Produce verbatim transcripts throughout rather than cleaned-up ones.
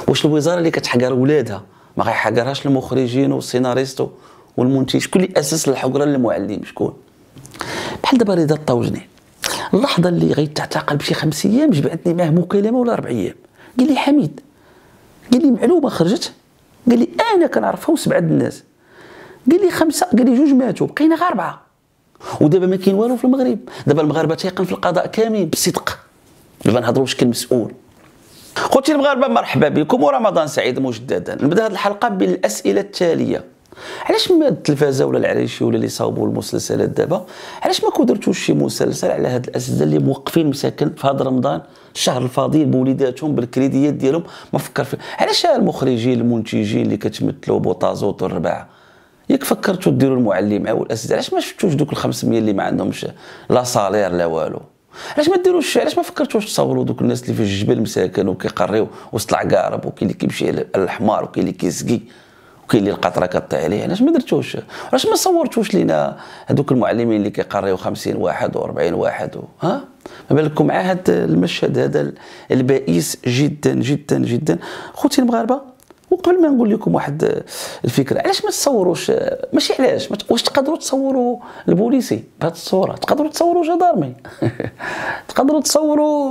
واش الوزاره اللي كتحقر ولادها ما غيحقرهاش المخرجين والسيناريستو والمنتج؟ شكون اللي اسس الحقره للمعلم؟ شكون؟ بحال دابا رضا الطوجني، اللحظه اللي غيتعتقل بشي خمس ايام جمعتني معاه مكالمه ولا اربع ايام، قال لي حميد، قال لي معلومه خرجت، قال لي انا كنعرفها وسبعه الناس، قال لي خمسه، قال لي جوج ماتوا بقينا غير اربعه، ودابا ما كاين والو في المغرب. دابا المغاربه تيقن في القضاء كاملين بالصدق. دابا نهضروا واش كاين مسؤول. خوتي المغاربه مرحبا بكم ورمضان سعيد مجددا. نبدا هذه الحلقه بالاسئله التاليه. علاش ما التلفازه ولا العريشي ولا اللي صاوبوا المسلسلات دابا علاش ما كودرتوش شي مسلسل على هاد الاساتذه اللي موقفين مساكن في هذا رمضان الشهر الفضيل بوليداتهم بالكريديات ديالهم؟ ما فكر فيه. علاش المخرجين المنتجين اللي كتمثلوا بوطازوط والرباعه ياك فكرتوا ديروا المعلم مع الاساتذه؟ علاش ما شفتوش دوك ال خمسمية اللي ما عندهمش لا صالير لا والو؟ علاش ما ديروش؟ علاش ما فكرتوش تصوروا دوك الناس اللي في الجبل مساكن وكيقريو وسط العقارب، وكاين اللي كيمشي على الحمار وكاين اللي كيسقي وكاين اللي القطره كطيح عليه؟ علاش ما درتوش؟ علاش ما صورتوش لينا هذوك المعلمين اللي كيقريو خمسين واحد وأربعين واحد و... ها ما بالكم مع هذا المشهد هذا البائس جدا جدا جدا. خوتي المغاربه، وقبل ما نقول لكم واحد الفكره، علاش ما تصوروش؟ ماشي علاش، واش تقدروا تصوروا البوليسي بهذه الصوره؟ تقدروا تصوروا جدارمي تقدروا تصوروا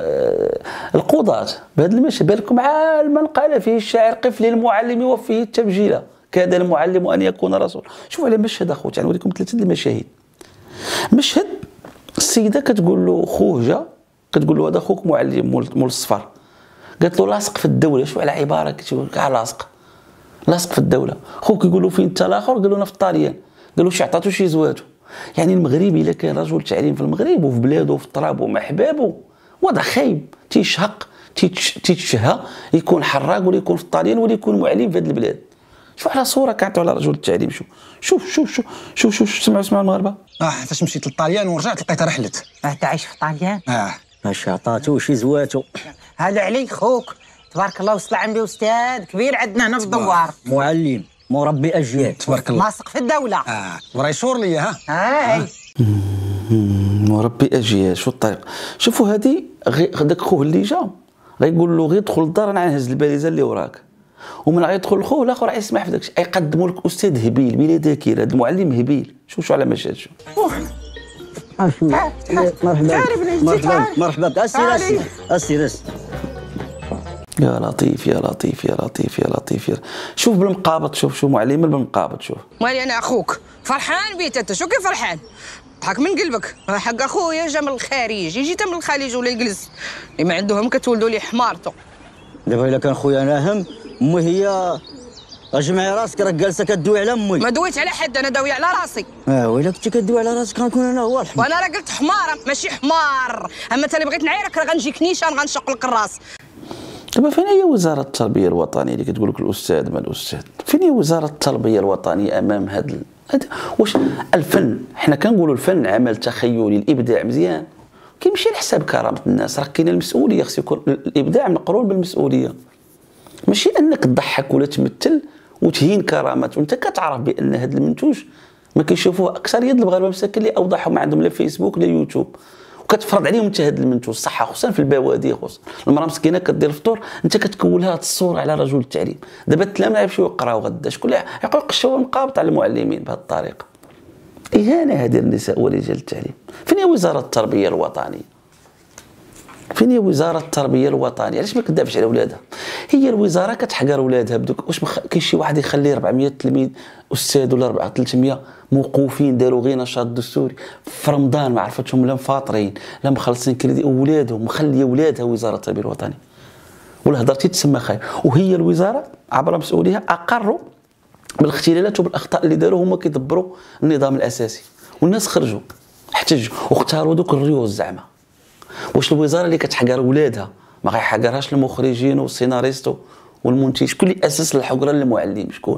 القضاة بهذا المشهد؟ بالكم عال من قال فيه الشاعر قف للمعلم وفيه التبجيله كاد المعلم ان يكون رسول. شوفوا على مشهد اخوتي، غنوريكم ثلاثه المشاهد. مشهد السيده كتقول له خوه جا، كتقول له هذا خوك معلم مول الصفر، قالت له لاصق في الدوله. شو على عباره كتقول كاع لاصق لاصق في الدوله. خوك يقول له فين انت الاخر؟ قال له انا في الطاليان. قال له شي عطاتو شي زواتو. يعني المغربي الا كان رجل تعليم في المغرب وفي بلاده وفي ترابه ومع حبابه وضع خايب، تيشهق تيتشهى يكون حراق ولا يكون في الطاليان ولا يكون معلم في هذه البلاد. شوف على صوره كانت على رجل التعليم. شوف شوف شوف شوف شوف شوف سمعوا سمعوا المغاربه. اه فاش مشيت للطاليان ورجعت لقيتها رحلت. اه تعيش في الطاليان؟ اه اش عطاتو شي زواتو. هلا عليك خوك، تبارك الله وصل عندي استاذ كبير عندنا هنا في الدوار، معلم مربي اجيال تبارك الله، لاصق في الدوله. اه ورايشور ليا ها. هاي مربي اجيال. شو الطريق؟ شوفوا هذه داك خوه اللي جا غيقول له غير دخل للدار انا غنهز الباليزه اللي وراك، ومن غيدخل الخو الاخر غيسمح في داكشي، غيقدموا لك استاذ هبيل بلا ذاكره. هذا المعلم هبيل. شوف شو على مشهد. شوف مرحبا مرحبا مرحبا. اسير اسير اسير اسير. يا لطيف يا لطيف يا لطيف يا لطيف يا شوف بالمقابض. شوف شو معلم بالمقابض. شوف مالي انا اخوك فرحان بيت انت. شو كيف فرحان؟ ضحك من قلبك. حق اخويا جا من الخارج، يجي تا من الخليج ولا الجلس اللي ما عندهم كتولدوا ليه حمارته. دابا الا كان خويا ناهم امي هي اجمعي راسك راك جالسه كدوي على امي. ما دويت على حد، انا داوي على راسي. اه ويلا كنتي كدوي على راسك غنكون انا هو الحمار. وانا راه قلت حماره ماشي حمار. اما انت اللي بغيت نعيرك راه غنجيك نيشان غنشق لك الراس. دابا فين هي وزاره التربيه الوطنيه اللي كتقول لك الاستاذ ما الاستاذ؟ فين هي وزاره التربيه الوطنيه امام هذا هاد... واش الفن؟ حنا كنقولوا الفن عمل تخيلي، الابداع مزيان كيمشي على حساب كرامه الناس. راه كاينه المسؤوليه، خص يكون الابداع مقرون بالمسؤوليه، ماشي انك تضحك ولا تمثل وتهين كرامات وانت كتعرف بان هذا المنتوج ما كيشوفوه اكثريه المغاربه مساكن اللي اوضحهم ما عندهم لا فيسبوك لا يوتيوب، وكتفرض عليهم انت هذا المنتوج صح، خصوصا في البوادي. خصوصا المراه مسكينه كدير الفطور انت كتكون لها الصوره على رجل التعليم. دابا التلاميذ غيمشيو يقراو غدا شكون يعقل يقشوا المقابط على المعلمين بهذه الطريقه؟ اهانه هذه النساء ورجال التعليم. فين هي وزاره التربيه الوطنيه؟ فين هي وزاره التربيه الوطنيه؟ علاش ما كدافعش على ولادها؟ هي الوزاره كتحقر ولادها بدوك. واش مخ... كاين شي واحد يخلي أربعمية تلميذ استاذ ولا أربعة ثلاثمية موقوفين داروا غير نشاط دستوري في رمضان ما عرفتهم لا مفاطرين لا مخلصين كريدي، وولادهم مخليه ولادها وزاره التربيه الوطنيه ولا هضرتي تسمى خير. وهي الوزاره عبر مسؤوليها اقروا بالاختلالات وبالاخطاء اللي داروا هما كيدبروا النظام الاساسي، والناس خرجوا احتجوا واختاروا دوك الريوز زعما. واش الوزاره اللي كتحقر ولادها ما غيحقرهاش المخرجين والسيناريستو والمنتج؟ شكون اللي اسس الحقره للمعلم؟ شكون؟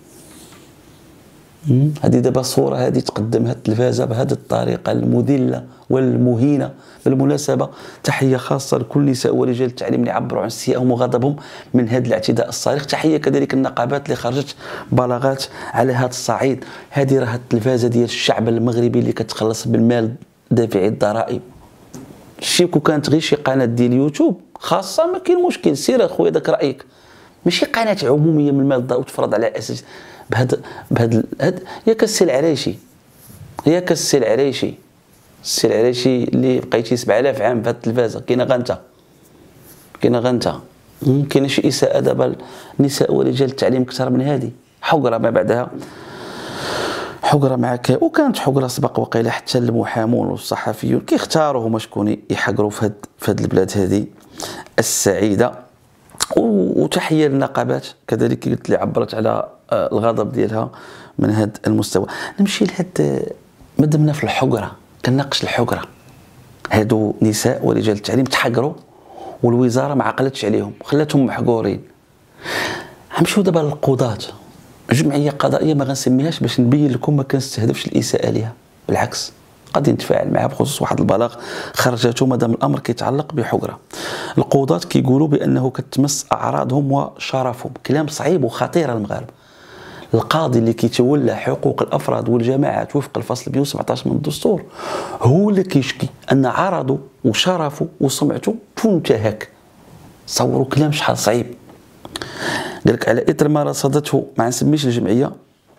هذه دابا صوره هذه تقدمها التلفازه بهذه الطريقه المذله والمهينه. بالمناسبه تحيه خاصه لكل نساء ورجال التعليم اللي عبروا عن استيائهم وغضبهم من هذا الاعتداء الصارخ. تحيه كذلك النقابات اللي خرجت بلاغات على هذا الصعيد. هذه راه التلفازه ديال الشعب المغربي اللي كتخلص بالمال دافعي الضرائب. شي كون كانت غير شي قناه ديال يوتيوب خاصه ما كاين مشكل، سير اخويا داك رايك، ماشي قناه عموميه من المال وتفرض على اساس بهاد بهاد هاد ياك السي العريشي، ياك السي العريشي، السي العريشي اللي بقيتي سبعة آلاف عام في هاد التلفازه، كاينه غير انت، كاينه غير انت. كاينه شي اساءه دابا النساء ورجال التعليم اكثر من هذه، حقره ما بعدها حقره معك. وكانت حقره سبق وقيله حتى المحامون والصحفيون كيختاروا هما شكون يحقروا في هاد في هاد البلاد هذه السعيده. وتحيه للنقابات كذلك اللي عبرت على الغضب ديالها من هذا المستوى. نمشي لهاد ما دمنا في الحقره، كنناقش الحقره، هادو نساء ورجال التعليم تحقروا والوزاره ما عقلتش عليهم خلاتهم محقورين. غنمشيو دابا للقضاة، جمعيه قضائيه ما غنسميهاش باش نبين لكم ما كنستهدفش الاساءه ليها، بالعكس غادي نتفاعل معها بخصوص واحد البلاغ خرجته مادام الامر كيتعلق بحقره. القضاة كيقولوا بانه كتمس اعراضهم وشرفهم، كلام صعيب وخطير المغاربه. القاضي اللي كيتولى حقوق الافراد والجماعات وفق الفصل مئة وسبعطاش من الدستور هو اللي كيشكي ان عرضه وشرفه وسمعته تنتهك. صوروا كلام شحال صعيب. قال لك على اثر ما رصدته، ما نسميش الجمعيه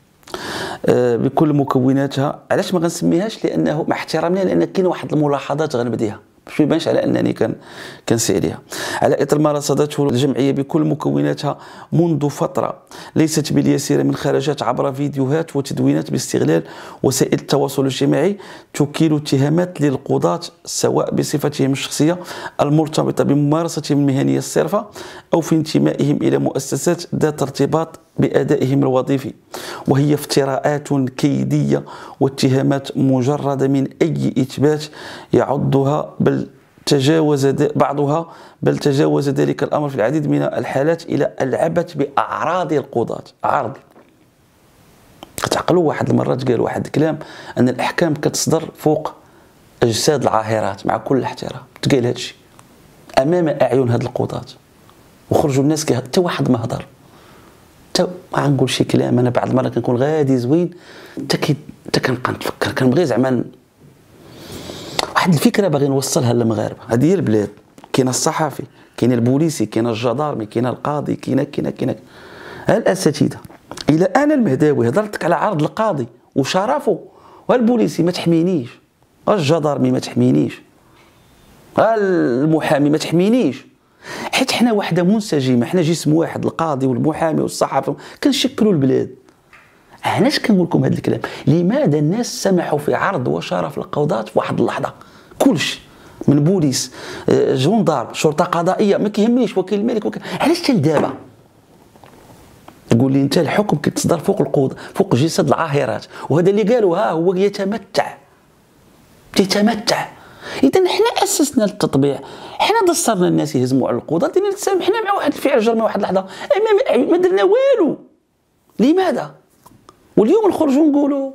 آه بكل مكوناتها. علاش ما غنسميهاش؟ لانه مع احترامنا، لان كاين واحد الملاحظات غنبديها باش ما يبانش على انني كان كنسي عليها. على اثر ما رصدته الجمعيه بكل مكوناتها منذ فتره ليست باليسيره من خرجات عبر فيديوهات وتدوينات باستغلال وسائل التواصل الاجتماعي تكيل اتهامات للقضاة سواء بصفتهم الشخصيه المرتبطه بممارستهم المهنيه الصرفه او في انتمائهم الى مؤسسات ذات ارتباط بادائهم الوظيفي، وهي افتراءات كيديه واتهامات مجرده من اي اثبات يعضها، بل تجاوز بعضها بل تجاوز ذلك الامر في العديد من الحالات الى العبث باعراض القضاة. عرض كتعقلوا واحد المرات قال واحد الكلام ان الاحكام كتصدر فوق اجساد العاهرات، مع كل احترام تقال هذا الشيء امام اعين هاد القضاة، وخرجوا الناس كي حتى واحد ما هضر، حتى ما غنقول شي كلام. انا بعض المرات كنكون غادي زوين حتى كي حتى كنبقى نتفكر، كنبغي زعما واحد الفكره باغي نوصلها للمغاربه. هذه هي البلاد، كاين الصحفي، كاين البوليسي، كاين الجدارمي، كاين القاضي، كاين كاين كاين الاساتذه. الى انا المهداوي هضرتك على عرض القاضي وشرفه، والبوليسي ما تحمينيش، الجدارمي ما تحمينيش، المحامي ما تحمينيش، حيت حنا وحده منسجمه، حنا جسم واحد، القاضي والمحامي والصحفي كنشكلوا البلاد. علاش كنقول لكم هذا الكلام؟ لماذا الناس سمحوا في عرض وشرف القضاة في واحد اللحظه؟ كلشي من بوليس، جندار، شرطه قضائيه، ما كيهمنيش، وكيل الملك، وكيل... علاش حتى لدابا تقول لي انت الحكم كيتصدر فوق القوض فوق جسد العاهرات؟ وهذا اللي قالوا ها هو يتمتع يتمتع. اذا حنا اسسنا التطبيع، حنا دسترنا الناس يهزموا على القضاة، دينا تسامحنا مع واحد الفعل جرمه واحد اللحظه، ما درنا والو. لماذا؟ واليوم نخرجوا نقولوا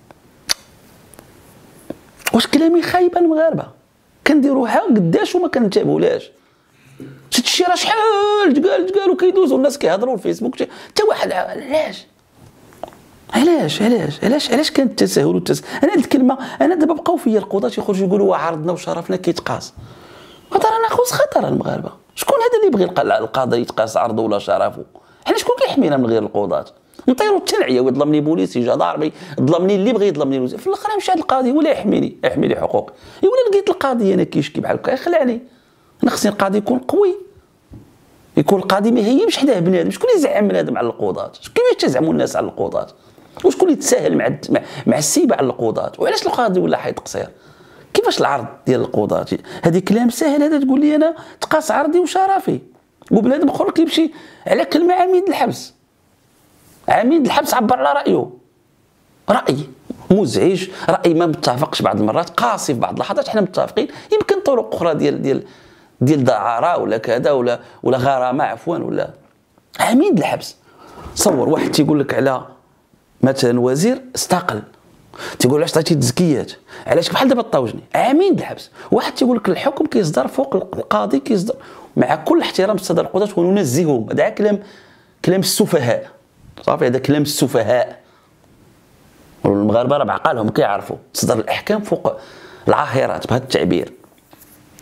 واش كلامي خايب المغاربه؟ كنديروها قداش وما كنتابعولاش. شفت الشيء راه شحال تقال تقال وكيدوزوا الناس كيهضروا في الفيسبوك حتى واحد. علاش علاش علاش علاش علاش كان التساهل والتس... انا هذه الكلمه انا دابا بقاو فيا القضاة يخرجوا يقولوا عرضنا وشرفنا كيتقاس. هذا راه ناقص خطر المغاربه. شكون هذا اللي يبغي القاضي يتقاس عرضه ولا شرفه؟ حنا شكون كيحمينا من غير القضاة؟ نطيروا التنعيه ويظلمني بوليسي، جدارمي، ظلمني اللي بغى يظلمني، في الاخر نمشي عند القاضي ولا يحميني يحمي لي حقوقي. ولا لقيت القاضي انا كيشكي بحال هكا يخلعني. انا خصني القاضي يكون قوي، يكون القاضي ما يهيمش حداه بنادم. شكون اللي يزعم بنادم على القضاة؟ كيفاش تزعموا الناس على القضاة؟ وشكون اللي يتساهل مع مع, مع السيبه على القضاة؟ وعلاش القاضي ولا حيط قصير؟ كيفاش العرض ديال القضاة؟ هذه كلام ساهل هذا، تقول لي انا تقاس عرضي وشرفي، وبنادم اخر كيمشي على كلمه عميد الحبس. عميد الحبس عبر على رايه، راي مزعج، راي ما متفقش بعض المرات، قاسي في بعض اللحظات، حنا متفقين. يمكن طرق اخرى ديال ديال ديال دعاره ولا كذا ولا ولا غرامه عفوا ولا. عميد الحبس صور واحد تيقول لك على مثلا وزير استقل، تيقول علاش عطيتي تزكيات، علاش بحال دابا الطوجني. عميد الحبس واحد تيقول لك الحكم كيصدر فوق القاضي كيصدر، مع كل احترام الساده القضاة وننزههم. هذا كلام كلام السفهاء، صافي، هذا كلام السفهاء. والمغاربه راه بعقلهم كيعرفوا تصدر الاحكام فوق العاهرات بهذا التعبير.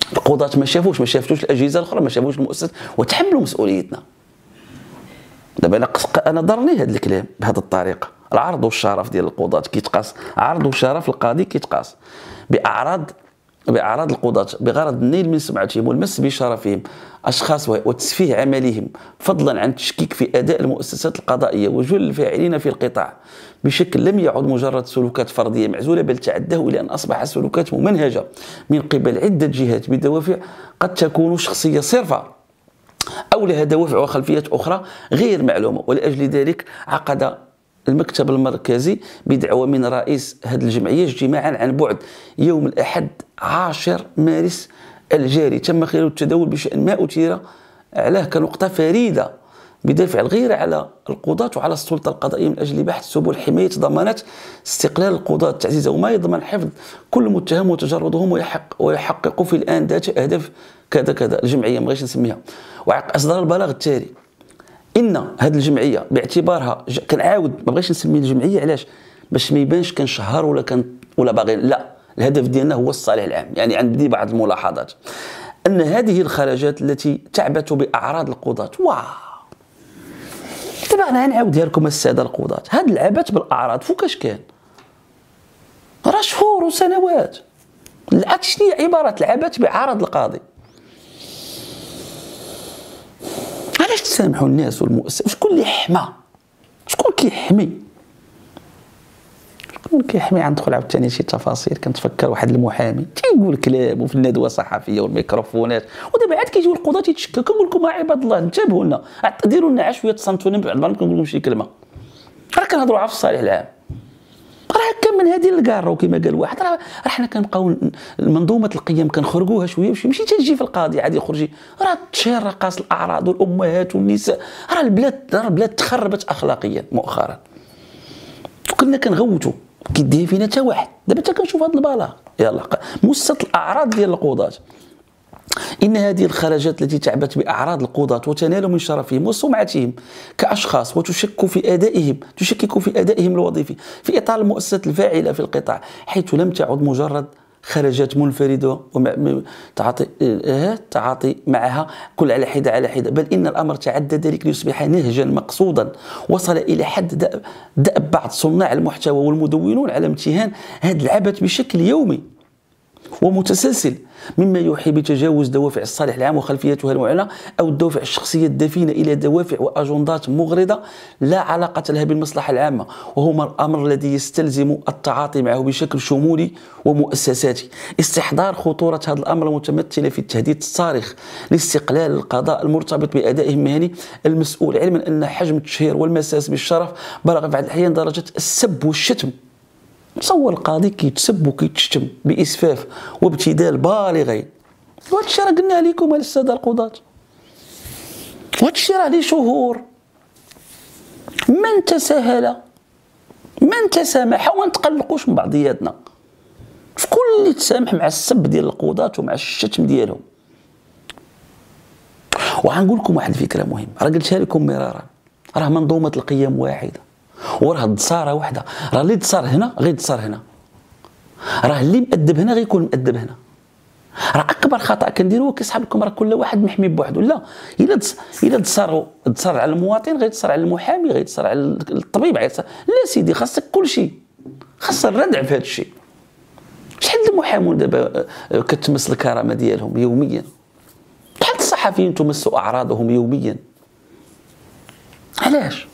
القضاة ما شافوش ما شافتوش الاجهزه الاخرى، ما شافوش المؤسسات، وتحملوا مسؤوليتنا. دابا انا انا ضرني هذا الكلام بهذه الطريقه. العرض والشرف ديال القضاة كيتقاس، عرض وشرف القاضي كيتقاس باعراض باعراض القضاة بغرض النيل من سمعتهم والمس بشرفهم اشخاص وتسفيه عملهم، فضلا عن التشكيك في اداء المؤسسات القضائيه وجل الفاعلين في القطاع بشكل لم يعد مجرد سلوكات فرديه معزوله، بل تعداه الى ان اصبح سلوكات ممنهجه من قبل عده جهات بدوافع قد تكون شخصيه صرفه او لها دوافع وخلفيات اخرى غير معلومه. ولاجل ذلك عقد المكتب المركزي بدعوة من رئيس هذه الجمعية اجتماعا عن بعد يوم الأحد عاشر مارس الجاري، تم خلاله التداول بشأن ما أثير عليه كنقطة فريدة بدافع الغيرة على القضاة وعلى السلطة القضائية من أجل بحث سبل حماية ضمانات استقلال القضاة، تعزيز وما يضمن حفظ كل متهم وتجردهم ويحقق ويحقق في الآن ذات أهداف كذا كذا. الجمعية ما بغيتش نسميها، وأصدر البلاغ التالي ان هذه الجمعيه باعتبارها كنعاود ما بغيتش نسمي الجمعيه، علاش؟ باش ما يبانش كنشهر ولا كان ولا باغي، لا، الهدف ديالنا هو الصالح العام. يعني عندي بعض الملاحظات ان هذه الخرجات التي تعبث باعراض القضاة، واو دابا انا نعاودها لكم الساده القضاة، هذا العبث بالاعراض فوقاش كان؟ راه شهور وسنوات. العكس شنو هي عباره العبث بعرض القاضي؟ علاش تسامحوا الناس والمؤسسات؟ شكون اللي حمى؟ شكون كيحمي؟ شكون كيحمي؟ غندخل عاوتاني شي تفاصيل. كنتفكر واحد المحامي تيقول كلام وفي الندوه الصحفيه والميكروفونات، ودابا عاد كيجيو القضاة تيتشكى. كنقول لكم عباد الله انتبهوا لنا، ديروا لنا شويه تصنتوا لنا، بعد ما كنقول لكم شي كلمه. راه كنهضروا على الصالح العام، راه هكا من هذه الكاره كما قال واحد. راه حنا كنبقاو منظومه القيم كنخرجوها شويه بشويه، ماشي تجي في القاضي عادي يخرجي راه تشهر رقاص الاعراض والامهات والنساء. راه البلاد راه البلاد تخربت اخلاقيا مؤخرا، وكنا كنغوتوا كيديها فينا حتى واحد. دابا حتى كنشوف هذا البلاغ، يلا مست الاعراض ديال القضاة. إن هذه الخرجات التي تعبث بأعراض القضاة وتنال من شرفهم وسمعتهم كأشخاص وتشك في أدائهم تشكك في أدائهم الوظيفي في إطار المؤسسات الفاعلة في القطاع، حيث لم تعد مجرد خرجات منفردة وتعاطي تعاطي معها كل على حدة على حدة، بل إن الأمر تعدى ذلك ليصبح نهجا مقصودا وصل إلى حد دأب بعض صناع المحتوى والمدونون على امتهان هذا العبث بشكل يومي ومتسلسل، مما يوحي بتجاوز دوافع الصالح العام وخلفيتها المعلنة أو الدوافع الشخصية الدفينة إلى دوافع وأجندات مغرضة لا علاقة لها بالمصلحة العامة، وهو الأمر الذي يستلزم التعاطي معه بشكل شمولي ومؤسساتي. استحضار خطورة هذا الأمر المتمثلة في التهديد الصارخ لاستقلال القضاء المرتبط بأدائهم المهني المسؤول، علما أن حجم التشهير والمساس بالشرف بلغ في بعض الأحيان درجة السب والشتم. تصور القاضي كيتسب وكيتشتم بإسفاف وابتذال بالغين. وهذا الشيء راه قلنا لكم الساده القضاة، وهذا الشيء راه ليه شهور. من تساهل من تسامح وما نتقلقوش من بعضياتنا. شكون اللي تسامح مع السب ديال القضاة ومع الشتم ديالهم؟ وغنقول لكم واحد الفكره مهمه، راه قلتها لكم مرارا، راه منظومه القيم واحده، وراه الدصاره واحده. راه اللي دصار هنا غيدصر هنا، راه اللي مؤدب هنا غيكون مؤدب هنا. راه اكبر خطا كنديروه كيصحاب لكم راه كل واحد محمي بوحده. لا، الا الا دصر دصر على المواطن غيدصر على المحامي، غيدصر على الطبيب، غيدصر. لا سيدي، خاصك كل شيء، خاص الردع في هذا الشيء. شحال د المحامون دابا كتمس الكرامه ديالهم يوميا، شحال الصحفيين تمسوا اعراضهم يوميا. علاش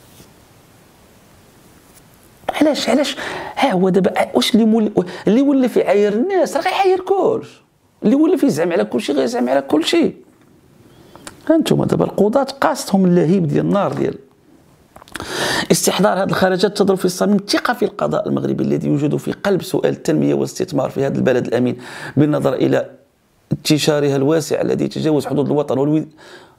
علاش علاش ها هو دابا واش اللي مول... اللي ولا في عاير الناس راه غيعاير كلشي، اللي ولا في يزعم على كلشي غيزعم على كلشي. انتم دابا القضاة قاصتهم اللهيب ديال النار ديال استحضار هذه الخرجات تضرب في صميم الثقه في القضاء المغربي الذي يوجد في قلب سؤال التنميه والاستثمار في هذا البلد الامين، بالنظر الى انتشارها الواسع الذي يتجاوز حدود الوطن والو...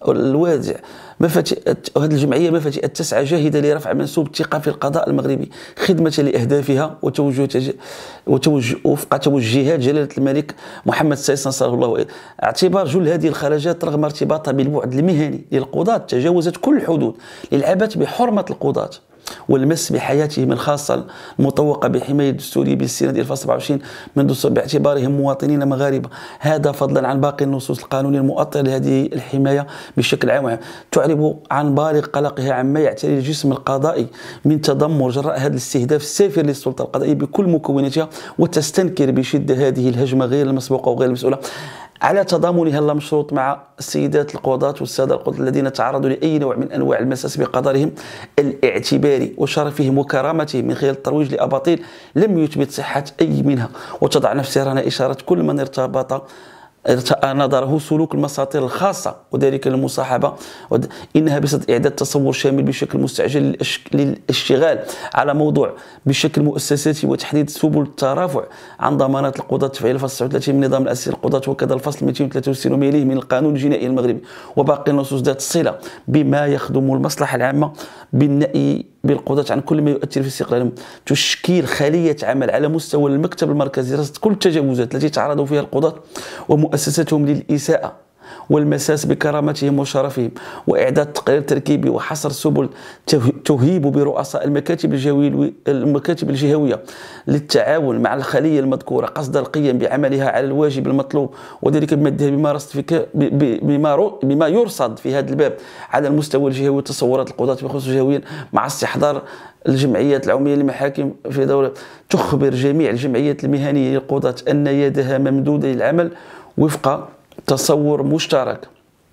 الوازع مفاتيح هذه الجمعيه مفاتيح تسعى جاهده لرفع منسوب الثقه في القضاء المغربي خدمه لاهدافها وتوجه وتوجه وفق توجيهات جلاله الملك محمد السادس نصره الله. اعتبار جل هذه الخرجات رغم ارتباطها بالبعد المهني للقضاة تجاوزت كل الحدود للعبث بحرمه القضاة والمس بحياتهم الخاصة المطوقة بحماية الدستورية بالسنة ديال ألف وسبعة وعشرين من دستور باعتبارهم مواطنين مغاربة، هذا فضلا عن باقي النصوص القانونية المؤطرة لهذه الحماية بشكل عام، تعرب عن بالغ قلقها عما يعتري الجسم القضائي من تذمر جراء هذا الاستهداف السافر للسلطة القضائية بكل مكوناتها، وتستنكر بشدة هذه الهجمة غير المسبوقة وغير المسؤولة على تضامنها المشروط مع السيدات القضاة والسادة القضاة الذين تعرضوا لأي نوع من أنواع المساس بقدرهم الاعتباري وشرفهم وكرامتهم من خلال الترويج لأباطيل لم يثبت صحة أي منها، وتضع نفسها رهن إشارة كل من ارتبط ارتأى نظره سلوك المساطير الخاصة وذلك المصاحبة، إنها بصدد إعداد تصور شامل بشكل مستعجل للاشتغال على موضوع بشكل مؤسساتي وتحديد سبل الترافع عن ضمانات القضاة تفعيل الفصل تسعة وثلاثين من نظام الأسير القضاة وكذا الفصل مئتين وثلاثة وستين وما يليه من القانون الجنائي المغربي وباقي النصوص ذات الصلة بما يخدم المصلحة العامة بالنأي بالقضاة عن كل ما يؤثر في استقلالهم، تشكيل خلية عمل على مستوى المكتب المركزي رصد كل التجاوزات التي تعرضوا فيها القضاة ومؤسساتهم للإساءة والمساس بكرامتهم وشرفهم، وإعداد تقرير تركيبي وحصر سبل تهيب برؤساء المكاتب الجهوية المكاتب الجهوية للتعاون مع الخلية المذكورة قصد القيام بعملها على الواجب المطلوب، وذلك بمدها بما رصد بما بما يرصد في هذا الباب على المستوى الجهوي وتصورات القضاة بخصوص جهويا مع استحضار الجمعيات العمومية للمحاكم في دولة. تخبر جميع الجمعيات المهنية للقضاة أن يدها ممدودة للعمل وفق تصور مشترك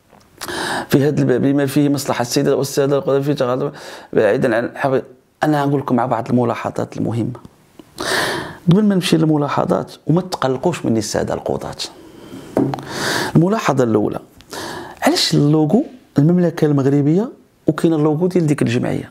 في هذا الباب بما فيه مصلحة السيدة والسادة القضاة في تغاضى بعيدا عن حب... أنا أقول لكم مع بعض الملاحظات المهمة قبل ما نمشي للملاحظات، وما تقلقوش مني السادة القضاة. الملاحظة الأولى، علاش اللوغو المملكة المغربية وكاين اللوغو ديال ديك الجمعية؟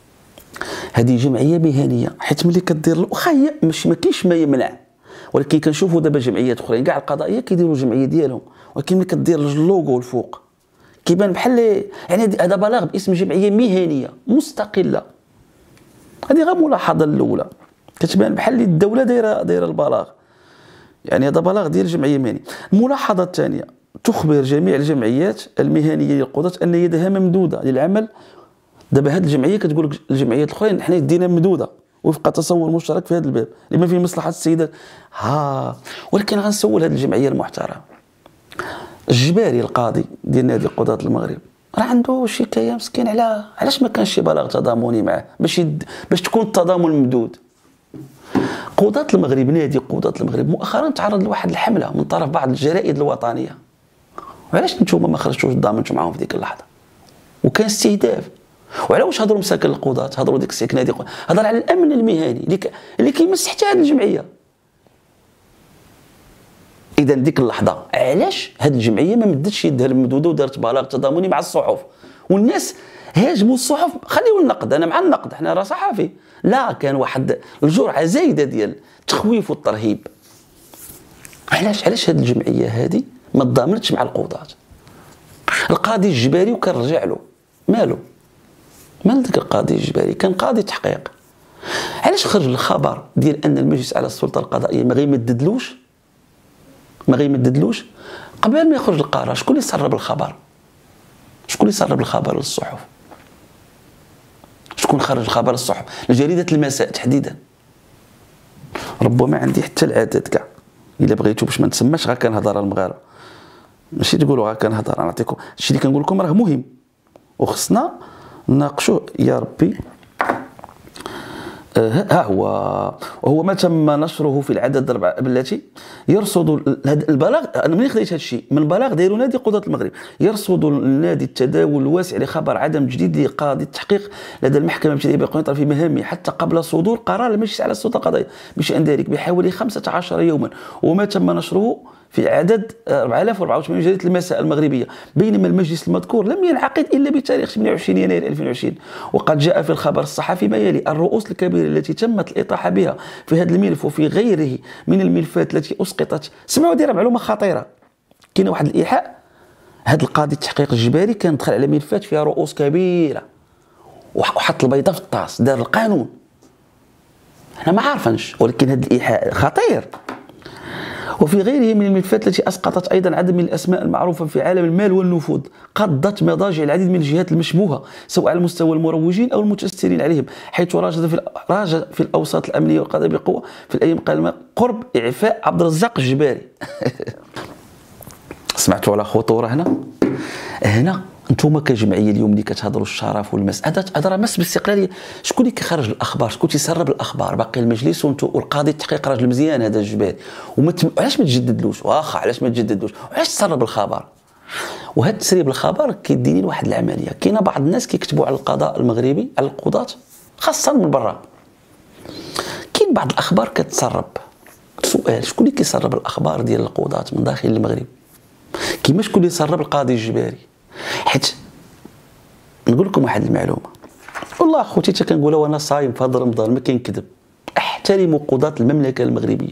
هذه جمعية مهنية، حيت ملي كدير واخا ماشي ما كاينش ما يمنع، ولكن كنشوفوا دابا جمعيات اخرين كاع القضائيه كيديروا الجمعيه ديالهم، ولكن ملي كدير اللوغو الفوق كيبان بحال يعني هذا بلاغ باسم جمعيه مهنيه مستقله. هذه غير الملاحظه الاولى، كتبان بحال الدوله دايره دايره البلاغ، يعني هذا بلاغ ديال جمعيه مهنيه. الملاحظه الثانيه، تخبر جميع الجمعيات المهنيه للقضاة ان يدها ممدوده للعمل. دابا هذه الجمعيه كتقول لك الجمعيات الاخرين حنا يدينا ممدوده وفق تصور مشترك في هذا الباب لما فيه مصلحه السيدات. ها ولكن غنسول هذه الجمعيه المحترمه، الجباري القاضي ديال نادي القضاة المغرب راه عنده شكايه مسكين على علاش ما كانش شي بلاغ تضامني معاه باش يد... باش تكون التضامن ممدود. قضاة المغرب نادي قضاة المغرب مؤخرا تعرض لواحد الحمله من طرف بعض الجرائد الوطنيه، وعلاش نتوما ما خرجتوش تضامنتوا معاهم في ديك اللحظه؟ وكان استهداف. وعلى واش هضروا مساكن القضاة؟ هضروا ديك السيك نادي هضر على الامن المهني اللي ك... اللي كيمس حتى هذه الجمعيه. اذا ديك اللحظه علاش هذه الجمعيه ما مدتش يدها الممدوده ودارت بلاغ تضامني مع الصحف؟ والناس هاجموا الصحف، خليوا النقد، انا مع النقد، حنا راه صحافي، لا كان واحد الجرعه زايده ديال التخويف والترهيب. علاش علاش هذه الجمعيه هذه ما تضامنتش مع القضاة؟ القاضي الجباري وكنرجع له مالو؟ مال ذاك القاضي الجباري كان قاضي تحقيق، علاش خرج الخبر ديال ان المجلس على السلطه القضائيه ما غيمددلوش ما غيمددلوش قبل ما يخرج القرار؟ شكون اللي سرب الخبر؟ شكون اللي سرب الخبر للصحف؟ شكون خرج الخبر للصحف؟ لجريده المساء تحديدا. ربما عندي حتى العدد كاع الا بغيتو باش ما نسماش، غا كنهضر المغاربه ماشي تقولوا غا كنهضر، نعطيكم الشيء اللي كنقول لكم راه مهم وخصنا ناقشوه يا ربي. ها هو وهو ما تم نشره في العدد الرابع التي يرصد البلاغ. انا منين خديت هذا الشيء؟ من بلاغ دايروا نادي قضاة المغرب. يرصد النادي التداول الواسع لخبر عدم جديد لقاضي التحقيق لدى المحكمه الابتدائيه بقنيطره في مهامه حتى قبل صدور قرار المجلس على السلطه القضائيه بشان ذلك بحوالي خمسة عشر يوما، وما تم نشره في عدد أربعة آلاف وأربعة وثمانين جريدة المساء المغربية، بينما المجلس المذكور لم ينعقد إلا بتاريخ ثمانية وعشرين يناير ألفين وعشرين. وقد جاء في الخبر الصحفي ما يلي: الرؤوس الكبيرة التي تمت الإطاحة بها في هذا الملف وفي غيره من الملفات التي أسقطت. سمعوا دير معلومة خطيرة، كاين واحد الإيحاء هذا القاضي التحقيق الجباري كان دخل على ملفات فيها رؤوس كبيره وحط البيضه في الطاس، دار القانون. انا ما عارفنش، ولكن هذا الايحاء خطير. وفي غيره من الملفات التي اسقطت ايضا عدد من الاسماء المعروفه في عالم المال والنفوذ، قضت مضاجع العديد من الجهات المشبوهه سواء على مستوى المروجين او المتاثرين عليهم، حيث راجد في راجع في الاوساط الامنيه والقضائيه بقوه في الايام القادمه قرب اعفاء عبد الرزاق الجباري. سمعتوا على خطوره هنا؟ هنا انتم كجمعيه اليوم اللي كتهضروا الشرف والمس، هذا هذا راه مس بالاستقلاليه. شكون اللي كيخرج الاخبار؟ شكون تيسرب الاخبار؟ باقي المجلس وانتم والقاضي التحقيق راجل مزيان هذا الجباري، وما علاش ما تجددلوش؟ واخا علاش ما تجددلوش؟ وعلاش تسرب الخبر؟ وهذا تسريب الخبر كيديني لواحد العمليه. كاينه بعض الناس كيكتبوا على القضاء المغربي، على القضاة خاصه من برا، كاين بعض الاخبار كتسرب. سؤال: شكون اللي كيسرب الاخبار ديال القضاة من داخل المغرب؟ كيما شكون اللي سرب القاضي الجباري؟ حيت نقول لكم واحد المعلومه، والله اخوتي حتى كنقولها وانا صايم في هذا رمضان ما كنكذب، احترموا قضاة المملكه المغربيه،